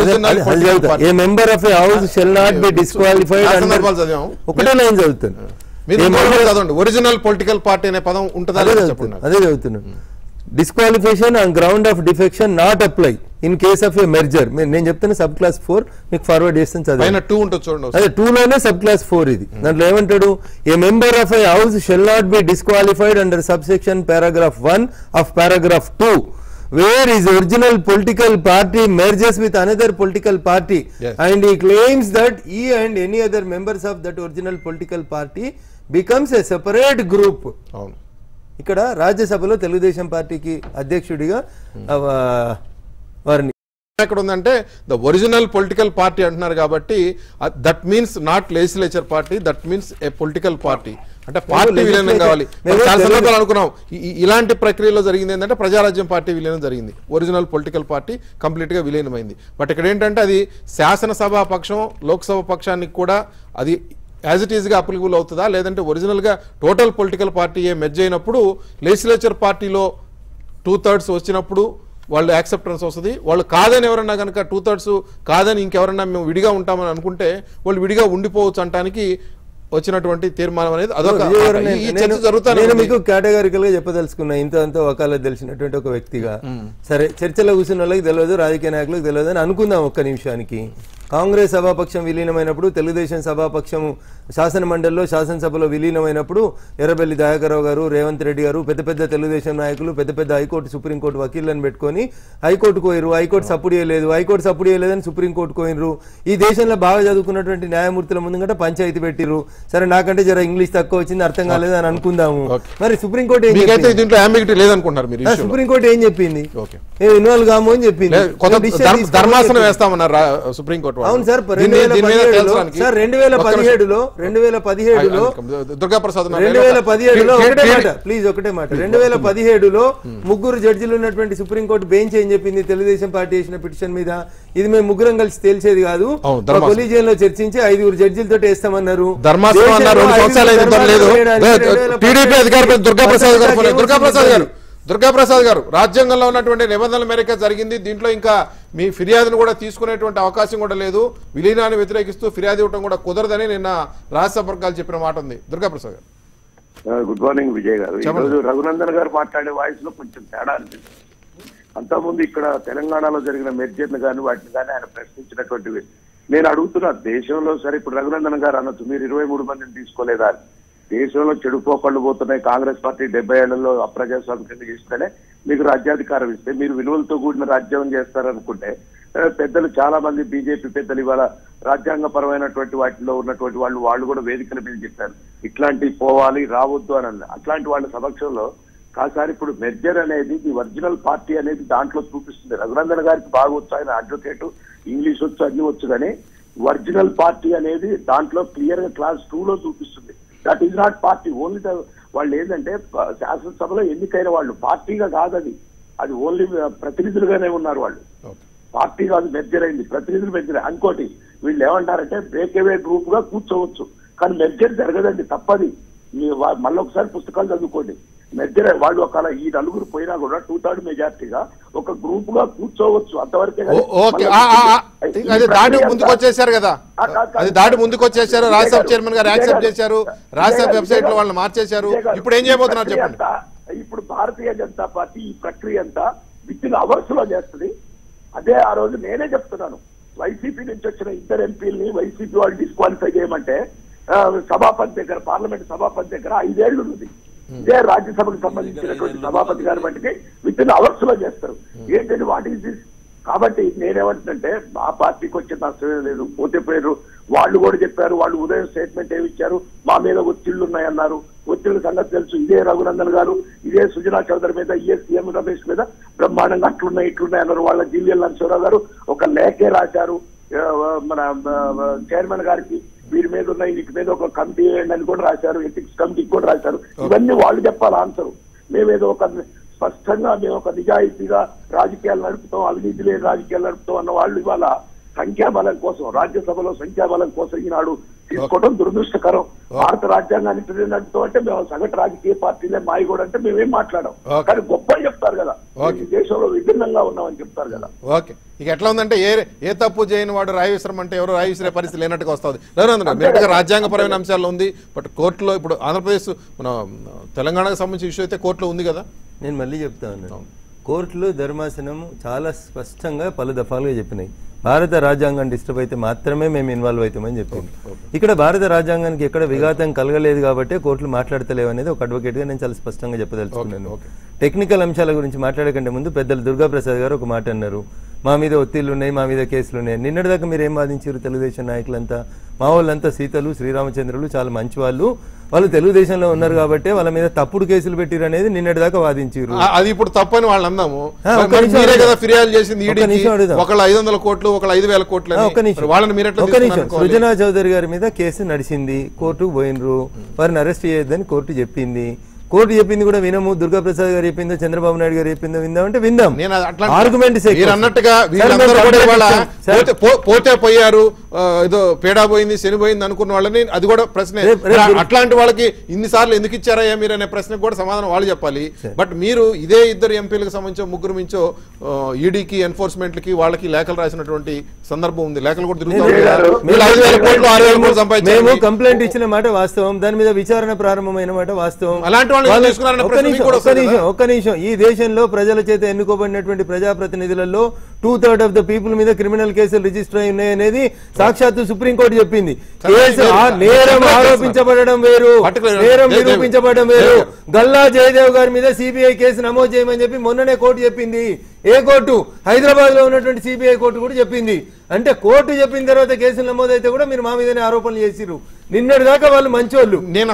A member of a house shall not be disqualified. ఒకటే లైన్ చదువుతాను, చదవండి. ఒరిజినల్ పొలిటికల్ పార్టీ అనే పదం ఉంటుందా? అదే చదువుతున్నాను. Disqualification on ground of defection not apply in case of a merger. నేను చెప్తాను సబ్ క్లాస్ 4 మీకు ఫార్వర్డ్ చేస్తాను చదివి. 2 ఉంటుంది చూడండి. అదే 2లోనే సబ్ క్లాస్ 4 ఇది. దాంట్లో ఏమంటాడు, a member of a house shall not be disqualified under sub section paragraph 1 of paragraph 2 where his original political party merges with another political party. Yes. And he claims that he and any other members of that original political party becomes a separate group. అవును, ఇక్కడ రాజ్యసభలో తెలుగుదేశం పార్టీకి అధ్యక్షుడిగా వారిని ఎక్కడ ఉందంటే ద ఒరిజినల్ పొలిటికల్ పార్టీ అంటున్నారు కాబట్టి that means not legislature party, that means a political party. అంటే పార్టీ విలీనం కావాలి. చాలా సందర్భాలు అనుకున్నాం ఇలాంటి ప్రక్రియలో జరిగింది ఏంటంటే ప్రజారాజ్యం పార్టీ విలీనం జరిగింది. ఒరిజినల్ పొలిటికల్ పార్టీ కంప్లీట్ గా విలీనమైంది. బట్ ఇక్కడ ఏంటంటే అది శాసనసభ పక్షం లోక్సభ పక్షానికి కూడా అది యాజ్ ఇట్ ఈస్గా అప్లికబుల్ అవుతుందా, లేదంటే ఒరిజినల్గా టోటల్ పొలిటికల్ పార్టీ మెర్జ్ అయినప్పుడు లెజిస్లేచర్ పార్టీలో 2/3 వచ్చినప్పుడు వాళ్ళు యాక్సెప్టెన్స్ వస్తుంది. వాళ్ళు కాదని ఎవరన్నా కనుక 2/3 కాదని ఇంకెవరన్నా మేము విడిగా ఉంటామని అనుకుంటే వాళ్ళు విడిగా ఉండిపోవచ్చు అంటానికి వచ్చినటువంటి తీర్మానం అనేది అదొక నేను మీకు కేటగారికల్ గా చెప్పదలుచుకున్నా. ఇంత అంతా వకాలత్ తెలిసినటువంటి ఒక వ్యక్తిగా సరే చర్చలో కూర్చున్న వాళ్ళకి తెలియదు, రాజకీయ నాయకులకు తెలియదు అని అనుకుందాం ఒక్క నిమిషానికి. కాంగ్రెస్ సభాపక్షం విలీనమైనప్పుడు, తెలుగుదేశం సభాపక్షం శాసన మండలిలో శాసనసభలో విలీనమైనప్పుడు ఎర్రబెల్లి దయాకర్రావు గారు, రేవంత్ రెడ్డి గారు, పెద్ద పెద్ద తెలుగుదేశం నాయకులు, పెద్ద పెద్ద హైకోర్టు సుప్రీంకోర్టు వకీళ్లను పెట్టుకొని హైకోర్టుకు పోయిరు. హైకోర్టు సపోర్ట్ చేయలేదు, హైకోర్టు సపోర్ట్ చేయలేదని సుప్రీంకోర్టుకు పోయినరు. ఈ దేశంలో బాగా చదువుకున్నటువంటి న్యాయమూర్తుల ముందుగంటే పంచాయతీ పెట్టిరు. సరే నాకంటే జర ఇంగ్లీష్ తక్కువ వచ్చింది, అర్థం కాలేదు అని అనుకుందాము. మరి సుప్రీంకోర్టు ఏం సుప్రీంకోర్టు ఏం చెప్పింది? ఇన్వాల్వ్ కాము అని చెప్పింది. ధర్మాసనం వేస్తామన్నారు సుప్రీంకోర్టు. అవును సార్, 2017లో దుర్గాప్రసాద్ ప్లీజ్ ఒకటే మాట, 2017లో ముగ్గురు జడ్జిలు ఉన్నటువంటి సుప్రీంకోర్టు బెంచ్ ఏం చెప్పింది? తెలుగుదేశం పార్టీ చేసిన పిటిషన్ మీద ఇది మేము ముగ్గురం కలిసి తేల్చేది కాదు, కొలీజియంలో చర్చించి 5 జడ్జిలతో వేస్తామన్నారు. దుర్గాప్రసాద్ గారు రాజ్యాంగంలో ఉన్నటువంటి నిబంధనల మేరకు జరిగింది. దీంట్లో ఇంకా మీ ఫిర్యాదును కూడా తీసుకునేటువంటి అవకాశం కూడా లేదు. విలీనాన్ని వ్యతిరేకిస్తూ ఫిర్యాదు ఇవ్వడం కూడా కుదరదని నిన్న రాజ్యసభ వర్గాలు చెప్పిన మాట ఉంది. దుర్గాప్రసాద్ గారు గుడ్ మార్నింగ్ విజయ్ గారు. ఈరోజు రఘునందన్ గారు మాట్లాడే వాయిస్ లో కొంచెం తేడా అనిపిస్తుంది. అంతకుముందు ఇక్కడ తెలంగాణలో జరిగిన మెర్జర్లు కానీ వాటిని కానీ ఆయన ప్రశ్నించినటువంటివి నేను అడుగుతున్నా. దేశంలో సరే ఇప్పుడు రఘునందన్ గారు అనొచ్చు మీరు 23 మందిని తీసుకోలేదా అని. దేశంలో చెడుపోకళ్ళు పోతున్నాయి. కాంగ్రెస్ పార్టీ 70 ఏళ్లలో అప్రజాస్వామికంగా చేస్తేనే మీకు రాజ్యాధికారం ఇస్తే మీరు విలువలతో కూడిన రాజ్యాంగం చేస్తారనుకుంటే పెద్దలు చాలా మంది బీజేపీ పెద్దలు ఇవాళ రాజ్యాంగపరమైనటువంటి వాటిలో ఉన్నటువంటి వాళ్ళు కూడా వేదికల మీద చెప్పారు ఇట్లాంటివి పోవాలి రావద్దు అని. అట్లాంటి వాళ్ళ సమక్షంలో కాసారి ఇప్పుడు మెర్జర్ అనేది ది ఒరిజినల్ పార్టీ అనేది దాంట్లో చూపిస్తుంది. రఘునందన్ గారికి బాగా వచ్చు, ఆయన అడ్వకేట్, ఇంగ్లీష్ వచ్చు, అన్ని వచ్చు, కానీ ఒరిజినల్ పార్టీ అనేది దాంట్లో క్లియర్ గా క్లాస్ 2లో చూపిస్తుంది. That is not party. Only వాళ్ళు ఏంటంటే శాసనసభలో ఎన్నికైన వాళ్ళు, పార్టీగా కాదు అది ఓన్లీ ప్రతినిధులుగానే ఉన్నారు వాళ్ళు. పార్టీ కాదు మెర్జర్ అయింది, ప్రతినిధులు మెర్జర్. ఇంకోటి వీళ్ళు ఏమంటారంటే బ్రేక్ అవే గ్రూప్ గా కూర్చోవచ్చు, కానీ మెర్జర్ జరగదండి, తప్పది. మళ్ళీ ఒకసారి పుస్తకాలు చదువుకోండి. మెర్జర్ వాళ్ళు ఒకవేళ ఈ 4 పోయినా కూడా 2/3 మెజార్టీగా ఒక గ్రూప్ గా కూర్చోవచ్చు, అంతవరకే. దాటి ముందుకు వచ్చేసారు కదా, అది దాటి ముందుకు వచ్చేసారు. రాజ్యసభ చైర్మన్ గారు యాక్సెప్ట్ చేశారు, రాజ్యసభ వెబ్సైట్ లో వాళ్ళు మార్చేశారు. ఇప్పుడు ఏం చేయబోతున్నారు చెప్పండి. ఇప్పుడు భారతీయ జనతా పార్టీ ఈ ప్రక్రియ అంతా విత్ అవర్స్ లో చేస్తుంది. అదే ఆ రోజు నేనే చెప్తున్నాను, వైసీపీ నుంచి వచ్చిన 2 ఎంపీలని వైసీపీ వాళ్ళు డిస్క్వాలిఫై చేయమంటే సభాపతి దగ్గర, పార్లమెంట్ సభాపతి దగ్గర 5 ఏళ్లు ఉంది. ఇదే రాజ్యసభకు సంబంధించినటువంటి సభాపతి గారి బట్టికి విత్ అవర్స్ లో చేస్తారు. ఏంటంటే వాట్ ఈస్ దిస్? కాబట్టి నేనేమంటుంటే మా పార్టీకి వచ్చే నష్టమే లేదు, పోతే పోయారు. వాళ్ళు కూడా చెప్పారు, వాళ్ళు ఉదయం స్టేట్మెంట్ ఏమి ఇచ్చారు, మా మీద ఒత్తిళ్లు ఉన్నాయన్నారు. ఒత్తిళ్ల సంగతి తెలుసు. ఇదే రఘునందన్ గారు, ఇదే సుజనా చౌదరి మీద, ఇదే సీఎం రమేష్ మీద బ్రహ్మాండంగా అట్లున్నాయి ఇట్లున్నాయి అన్నారు. వాళ్ళ జిల్లేల్ నరసింహరావు గారు ఒక లేఖే రాశారు మన చైర్మన్ గారికి, వీరి మీద ఉన్నాయి, వీటి మీద ఒక కమిటీ వేయండి అని కూడా రాశారు, ఎథిక్స్ కమిటీకి కూడా రాశారు. ఇవన్నీ వాళ్ళు చెప్పాలి ఆన్సర్. మేమేదో ఒక స్పష్టంగా మేము ఒక నిజాయితీగా రాజకీయాలు నడుపుతాం, అవినీతి లేని రాజకీయాలు నడుపుతాం అన్న వాళ్ళు ఇవాళ సంఖ్యాబలం కోసం, రాజ్యసభలో సంఖ్యాబలం కోసం ఈనాడు తీసుకోవడం దురదృష్టకరం. భారత రాజ్యాంగాన్ని నడుపుతాం అంటే మేము సగటు రాజకీయ పార్టీలే మాయగూడ అంటే మేమేం మాట్లాడాం, కానీ గొప్ప చెప్తారు కదా, ఈ దేశంలో విభిన్నంగా ఉన్నామని చెప్తారు కదా. ఓకే, ఇక ఎట్లా ఉందంటే ఏ తప్పు చేయని వాడు రాయి విసరం అంటే ఎవరో రాయి విసిరే పరిస్థితి లేనట్టుగా వస్తుంది. రాజ్యాంగపరమైన అంశాల్లో ఉంది, బట్ కోర్టులో ఇప్పుడు ఆంధ్రప్రదేశ్ మన తెలంగాణకు సంబంధించిన ఇష్యూ అయితే కోర్టులో ఉంది కదా. నేను మళ్ళీ చెప్తా ఉన్నాను, కోర్టులో ధర్మాసనం చాలా స్పష్టంగా పలు దఫాలుగా చెప్పినాయి, భారత రాజ్యాంగం డిస్టర్బ్ అయితే మాత్రమే మేము ఇన్వాల్వ్ అవుతామని చెప్పింది. ఇక్కడ భారత రాజ్యాంగానికి ఎక్కడ విఘాతం కలగలేదు కాబట్టి కోర్టులు మాట్లాడతలేవు అనేది ఒక అడ్వకేట్గా నేను చాలా స్పష్టంగా చెప్పదలుచుకున్నాను. టెక్నికల్ అంశాల గురించి మాట్లాడకంటే ముందు పెద్దలు దుర్గాప్రసాద్ గారు ఒక మాట అన్నారు, మా మీద ఒత్తిళ్లు ఉన్నాయి, మా మీద కేసులు ఉన్నాయి. నిన్నటిదాకా మీరు ఏం వాదించారు? తెలుగుదేశం నాయకులంతా మా వాళ్ళంతా సీతలు శ్రీరామచంద్రులు చాలా మంచి వాళ్ళు తెలుగుదేశంలో ఉన్నారు కాబట్టి వాళ్ళ మీద తప్పుడు కేసులు పెట్టిరు అనేది నిన్నటిదాకా వాదించారు. అది ఇప్పుడు తప్పని వాళ్ళు అన్నాము. మీరే కదా ఫిర్యాదు చేసింది, ఒకళ్ళు 500 కోట్లు ఒకళ్ళు 5,000 కోట్లు. వాళ్ళని మీరు సృజనా చౌదరి గారి మీద కేసు నడిచింది, కోర్టుకు పోయినరు, వారిని అరెస్ట్ చేయొద్దని కోర్టు చెప్పింది. కోర్టు చెప్పింది కూడా వినము, దుర్గాప్రసాద్ గారు చెప్పిందో చంద్రబాబు నాయుడు గారు చెప్పిందో విందామంటే విందాం. ఆర్గ్యుమెంట్ అన్నట్టుగా పోతే పోయారు, ఏదో పేడా పోయింది శని పోయింది అనుకున్న వాళ్ళని అది కూడా ప్రశ్న. అట్లాంటి వాళ్ళకి ఇన్నిసార్లు ఎందుకు ఇచ్చారయ్యా మీరు అనే ప్రశ్నకు కూడా సమాధానం వాళ్ళు చెప్పాలి. బట్ మీరు ఇదే 2 ఎంపీలకు సంబంధించో 3 మించో ఈడీకి ఎన్ఫోర్స్మెంట్ కి వాళ్ళకి లేఖలు రాసినటువంటి సందర్భం ఉంది. లేఖలు కూడా తిరుగుతారు. మేము కంప్లైంట్ ఇచ్చిన మాట వాస్తవం, దాని మీద విచారణ ప్రారంభమైన మాట వాస్తవం. అలాంటి ఒక్క నిమిషం, ఈ దేశంలో ప్రజల చేత ఎన్నుకోబడినటువంటి ప్రజాప్రతినిధులలో 2/3 ఆఫ్ ద పీపుల్ మీద క్రిమినల్ కేసులు రిజిస్టర్ అయి ఉన్నాయి అనేది సాక్షాత్తు సుప్రీంకోర్టు చెప్పింది. నేరం ఆరోపించబడడం వేరు, నేరం నిరూపించబడడం వేరు. గల్లా జయదేవ్ గారి మీద సిబిఐ కేసు నమోదు చేయమని చెప్పి మొన్ననే కోర్టు చెప్పింది. ఏ కోర్టు? హైదరాబాద్ లో ఉన్నటువంటి సిబిఐ కోర్టు కూడా చెప్పింది. అంటే కోర్టు చెప్పిన తర్వాత కేసులు నమోదైతే కూడా మీరు మా మీదనే ఆరోపణలు చేసిరు. నిన్నటి దాకా వాళ్ళు మంచోళ్ళు.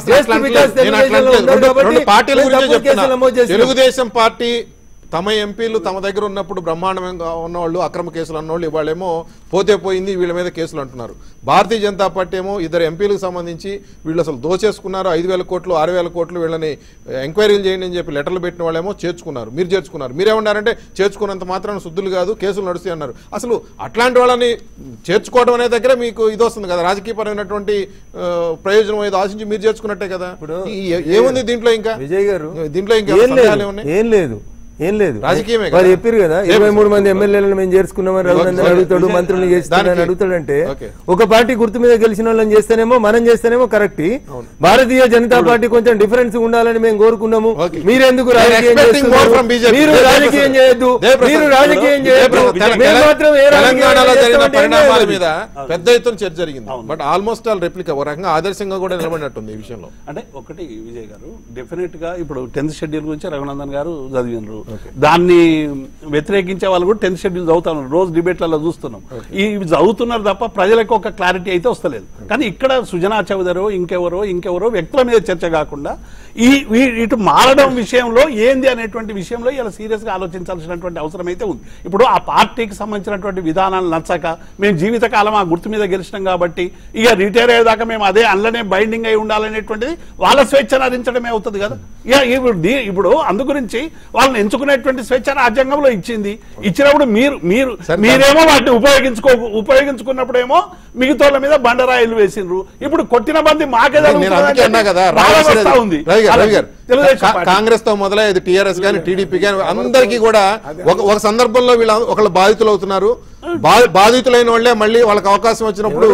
తెలుగుదేశం పార్టీ తమ ఎంపీలు తమ దగ్గర ఉన్నప్పుడు బ్రహ్మాండంగా ఉన్నవాళ్ళు అక్రమ కేసులు అన్నవాళ్ళు ఇవాళేమో పోతే పోయింది వీళ్ళ మీద కేసులు అంటున్నారు. భారతీయ జనతా పార్టీ ఏమో 2 ఎంపీలకు సంబంధించి వీళ్ళు అసలు దోచేసుకున్నారు, 5,000 కోట్లు 6,000 కోట్లు వీళ్ళని ఎంక్వైరీలు చేయండి అని చెప్పి లెటర్లు పెట్టిన వాళ్ళేమో చేర్చుకున్నారు. మీరు చేర్చుకున్నారు. మీరేమన్నారంటే చేర్చుకున్నంత మాత్రాన శుద్ధులు కాదు, కేసులు నడుస్తాయి అన్నారు. అసలు అట్లాంటి వాళ్ళని చేర్చుకోవడం అనే దగ్గర మీకు ఇది వస్తుంది కదా, రాజకీయపరమైనటువంటి ప్రయోజనం ఏదో ఆశించి మీరు చేర్చుకున్నట్టే కదా. ఏముంది దీంట్లో? ఇంకా విజయ్ గారు దీంట్లో ఇంకా ఏం లేదు, రాజకీయమే. వారు చెప్పారు కదా 23 మంది ఎమ్మెల్యేలను మేము చేర్చుకున్నామని రఘునందన్ అడుగుతాడు, మంత్రులు చేస్తానని అడుగుతాడంటే ఒక పార్టీ గుర్తు మీద గెలిచిన వాళ్ళని చేస్తేనేమో మనం చేస్తేనేమో కరెక్ట్. భారతీయ జనతా పార్టీ కొంచెం డిఫరెన్స్ ఉండాలని మేము కోరుకున్నాము. మీరెందుకు రాజకీయం చేస్తున్నారు? మీరు రాజకీయం చేయొద్దు, మీరు రాజకీయం చేయొద్దు. మేము మాత్రం ఏ పరిణామాల మీద పెద్ద ఎత్తున చర్చ జరిగింది. బట్ ఆల్మోస్ట్ ఆల్ రెప్లికా ఒక రకంగా ఆదర్శంగా కూడా నిలబడినట్టుంది ఈ విషయంలో. అంటే ఒకటి విజయ్ గారు, డెఫినెట్ గా ఇప్పుడు 10th షెడ్యూల్ గురించి రఘునందన్ గారు చదివినారు. దాన్ని వ్యతిరేకించే వాళ్ళు కూడా 10th షెడ్యూల్ చదువుతున్నారు. రోజు డిబేట్లలో చూస్తున్నాం. ఇవి చదువుతున్నారు తప్ప ప్రజలకు ఒక క్లారిటీ అయితే వస్తలేదు. కానీ ఇక్కడ సుజనా చౌదరో ఇంకెవరో వ్యక్తుల మీద చర్చ కాకుండా ఇటు మారడం విషయంలో ఏంది అనేటువంటి విషయంలో ఇలా సీరియస్ గా ఆలోచించాల్సినటువంటి అవసరం అయితే ఉంది. ఇప్పుడు ఆ పార్టీకి సంబంధించినటువంటి విధానాలు నచ్చక మేము జీవితకాలం ఆ గుర్తు మీద గెలిచినాం కాబట్టి ఇక రిటైర్ అయ్యేదాకా మేము అదే అందులోనే బైండింగ్ అయి ఉండాలనేటువంటిది వాళ్ళ స్వేచ్ఛను హరించడమే అవుతుంది కదా. ఇప్పుడు అందు గురించి వాళ్ళని ఎంచుకునేటువంటి స్వేచ్ఛ రాజ్యాంగంలో ఇచ్చినప్పుడు మీరేమో వాటిని ఉపయోగించుకున్నప్పుడేమో మిగతా మీద బండరాయిలు వేసిండ్రు. ఇప్పుడు కొట్టిన బంది మాకే ఉంది. కాంగ్రెస్ తో మొదలయ్యేది టీఆర్ఎస్ గానీ టీడీపీ గానీ అందరికీ కూడా ఒక సందర్భంలో వీళ్ళు ఒకళ్ళు బాధితులు అవుతున్నారు. బాధితులైన వాళ్ళే మళ్ళీ వాళ్ళకి అవకాశం వచ్చినప్పుడు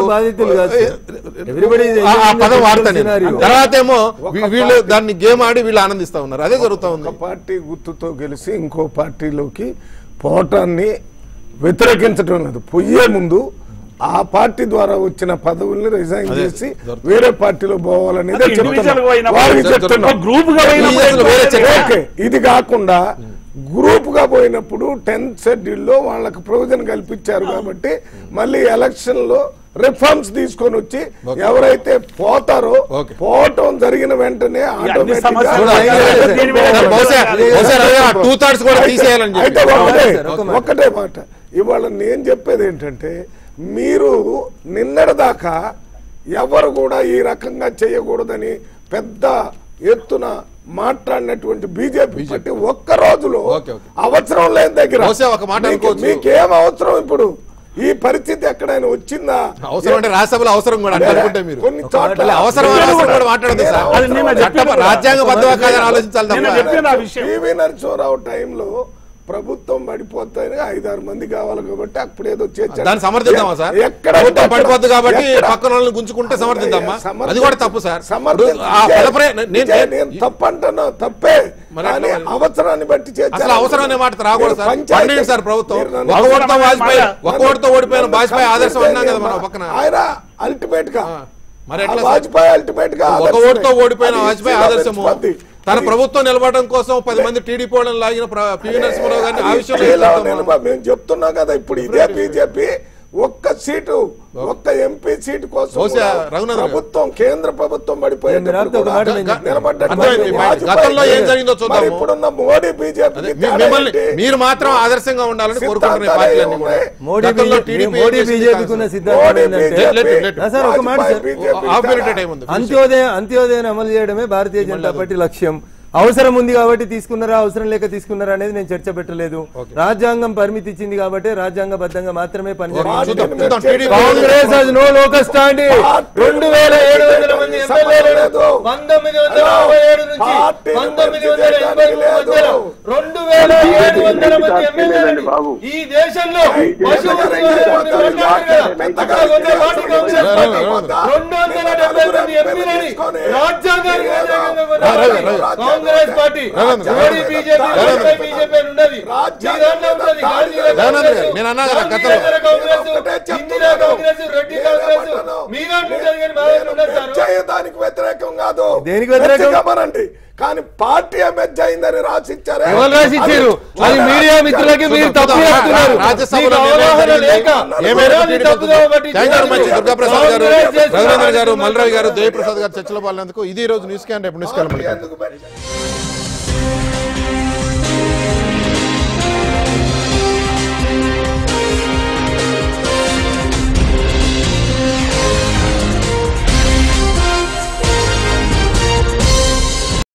పదం వాడతాను. తర్వాత ఏమో వీళ్ళు దాన్ని గేమ్ ఆడి వీళ్ళు ఆనందిస్తా ఉన్నారు. అదే జరుగుతా ఉంది. ఒక పార్టీ గుర్తుతో గెలిచి ఇంకో పార్టీలోకి పోవటాన్ని వ్యతిరేకించడం లేదు. పోయే ముందు ఆ పార్టీ ద్వారా వచ్చిన పదవుల్ని రిజైన్ చేసి వేరే పార్టీలో పోవాలనేది ఇది కాకుండా గ్రూప్ గా పోయినప్పుడు 10th షెడ్యూల్లో వాళ్ళకి ప్రొవిజన్ కల్పించారు కాబట్టి మళ్ళీ ఎలక్షన్ లో రిఫార్మ్స్ తీసుకొని వచ్చి ఎవరైతే పోతారో పోవటం జరిగిన వెంటనే ఒకటే మాట ఇవాళ నేను చెప్పేది ఏంటంటే మీరు నిన్నటిదాకా ఎవరు కూడా ఈ రకంగా చేయకూడదని పెద్ద ఎత్తున మాట్లాడినటువంటి బీజేపీ పార్టీ ఒక్క రోజులో అవసరం లేని దగ్గర మీకేం అవసరం? ఇప్పుడు ఈ పరిస్థితి ఎక్కడైనా వచ్చిందా? అవసరం అంటే రాజ్యసభలో అవసరం కూడా అనుకుంటే మీరు కొన్ని చోట్ల అవసరం రాజ్యాంగబద్ధంగా ఆలోచించాలి. పివి నరసింహారావు టైంలో ప్రభుత్వం పడిపోతాయని 5-6 మంది కావాలి కాబట్టి అప్పుడు ఏదో దాన్ని సమర్థిద్దామా సార్? ఎక్కడ పడిపోద్ది కాబట్టి పక్కన వాళ్ళని గుంజుకుంటే సమర్థిద్దామా? అది కూడా తప్పు సార్. నేను తప్పు అంటున్నా, తప్పే. అవసరాన్ని బట్టి అసలు అవసరం అనే మాట రాకూడదు సార్. సార్ ప్రభుత్వం ఒక ఓటుతో ఓడిపోయిన వాజ్పేయి ఆదర్శం అన్నాం కదా మనం పక్కన. ఆయన అల్టిమేట్ గా వాజ్పేయి అల్టిమేట్ గా ఒక ఓటుతో ఓడిపోయిన వాజ్పేయి ఆదర్శము తన ప్రభుత్వం నిలబడడం కోసం 10 మంది టీడీపీ వాళ్ళని లాగిన పివి నరసింహారావు గారిని ఆ విషయంలో మేము చెప్తున్నాం కదా, ఇప్పుడు ఇదే బీజేపీ ఒక్క సీటు, ఒక్క ఎంపీ సీటు కోసం బహుశా రఘునందన్ గారు ప్రభుత్వం, కేంద్ర ప్రభుత్వం పడిపోయింది. గతంలో ఏం జరిగిందో చూద్దాం. ఇప్పుడున్న మోడీ బీజేపీ మీరు మాత్రం ఆదర్శంగా ఉండాలని కోరుకుంటున్న పార్టీలన్నీ కూడా. మోడీ బీజేపీకి ఉన్న సిద్ధాంతం ఏంటంటే సార్ ఒక మాట సార్, అంత్యోదయాన్ని అమలు చేయడమే భారతీయ జనతా పార్టీ లక్ష్యం. అవసరం ఉంది కాబట్టి తీసుకున్నారా, అవసరం లేక తీసుకున్నారా అనేది నేను చర్చ పెట్టలేదు. రాజ్యాంగం పరిమితి ఇచ్చింది కాబట్టి రాజ్యాంగబద్ధంగా మాత్రమే పనిచేయాలి. Congress has no locus standi. 2700 మంది ఎమ్మెల్యేలు 1957 నుంచి 1983 మధ్యలో 2700 మంది ఎమ్మెల్యేలు ఈ దేశంలో కాంగ్రెస్ పార్టీ బీజేపీ ఉన్నది. నేను అన్నా కదా దానికి వ్యతిరేకం కాదు, దేనికి వ్యతిరేకం కానీ పార్టీ ఎమర్జ్ అయిందని రాసిచ్చారు. ఎవరు రాసిచ్చారు? అది మీడియా మిత్రులకి మీరు తప్పు చేస్తున్నారు. రాజ్యసభలో దుర్గాప్రసాద్ గారు, రఘునందన్ గారు, మల్రావి గారు, దేవిప్రసాద్ గారు చర్చలో పాల్గొనేందుకు. ఇది రోజు న్యూస్ క్యాన్, రేపు న్యూస్ క్యాన్.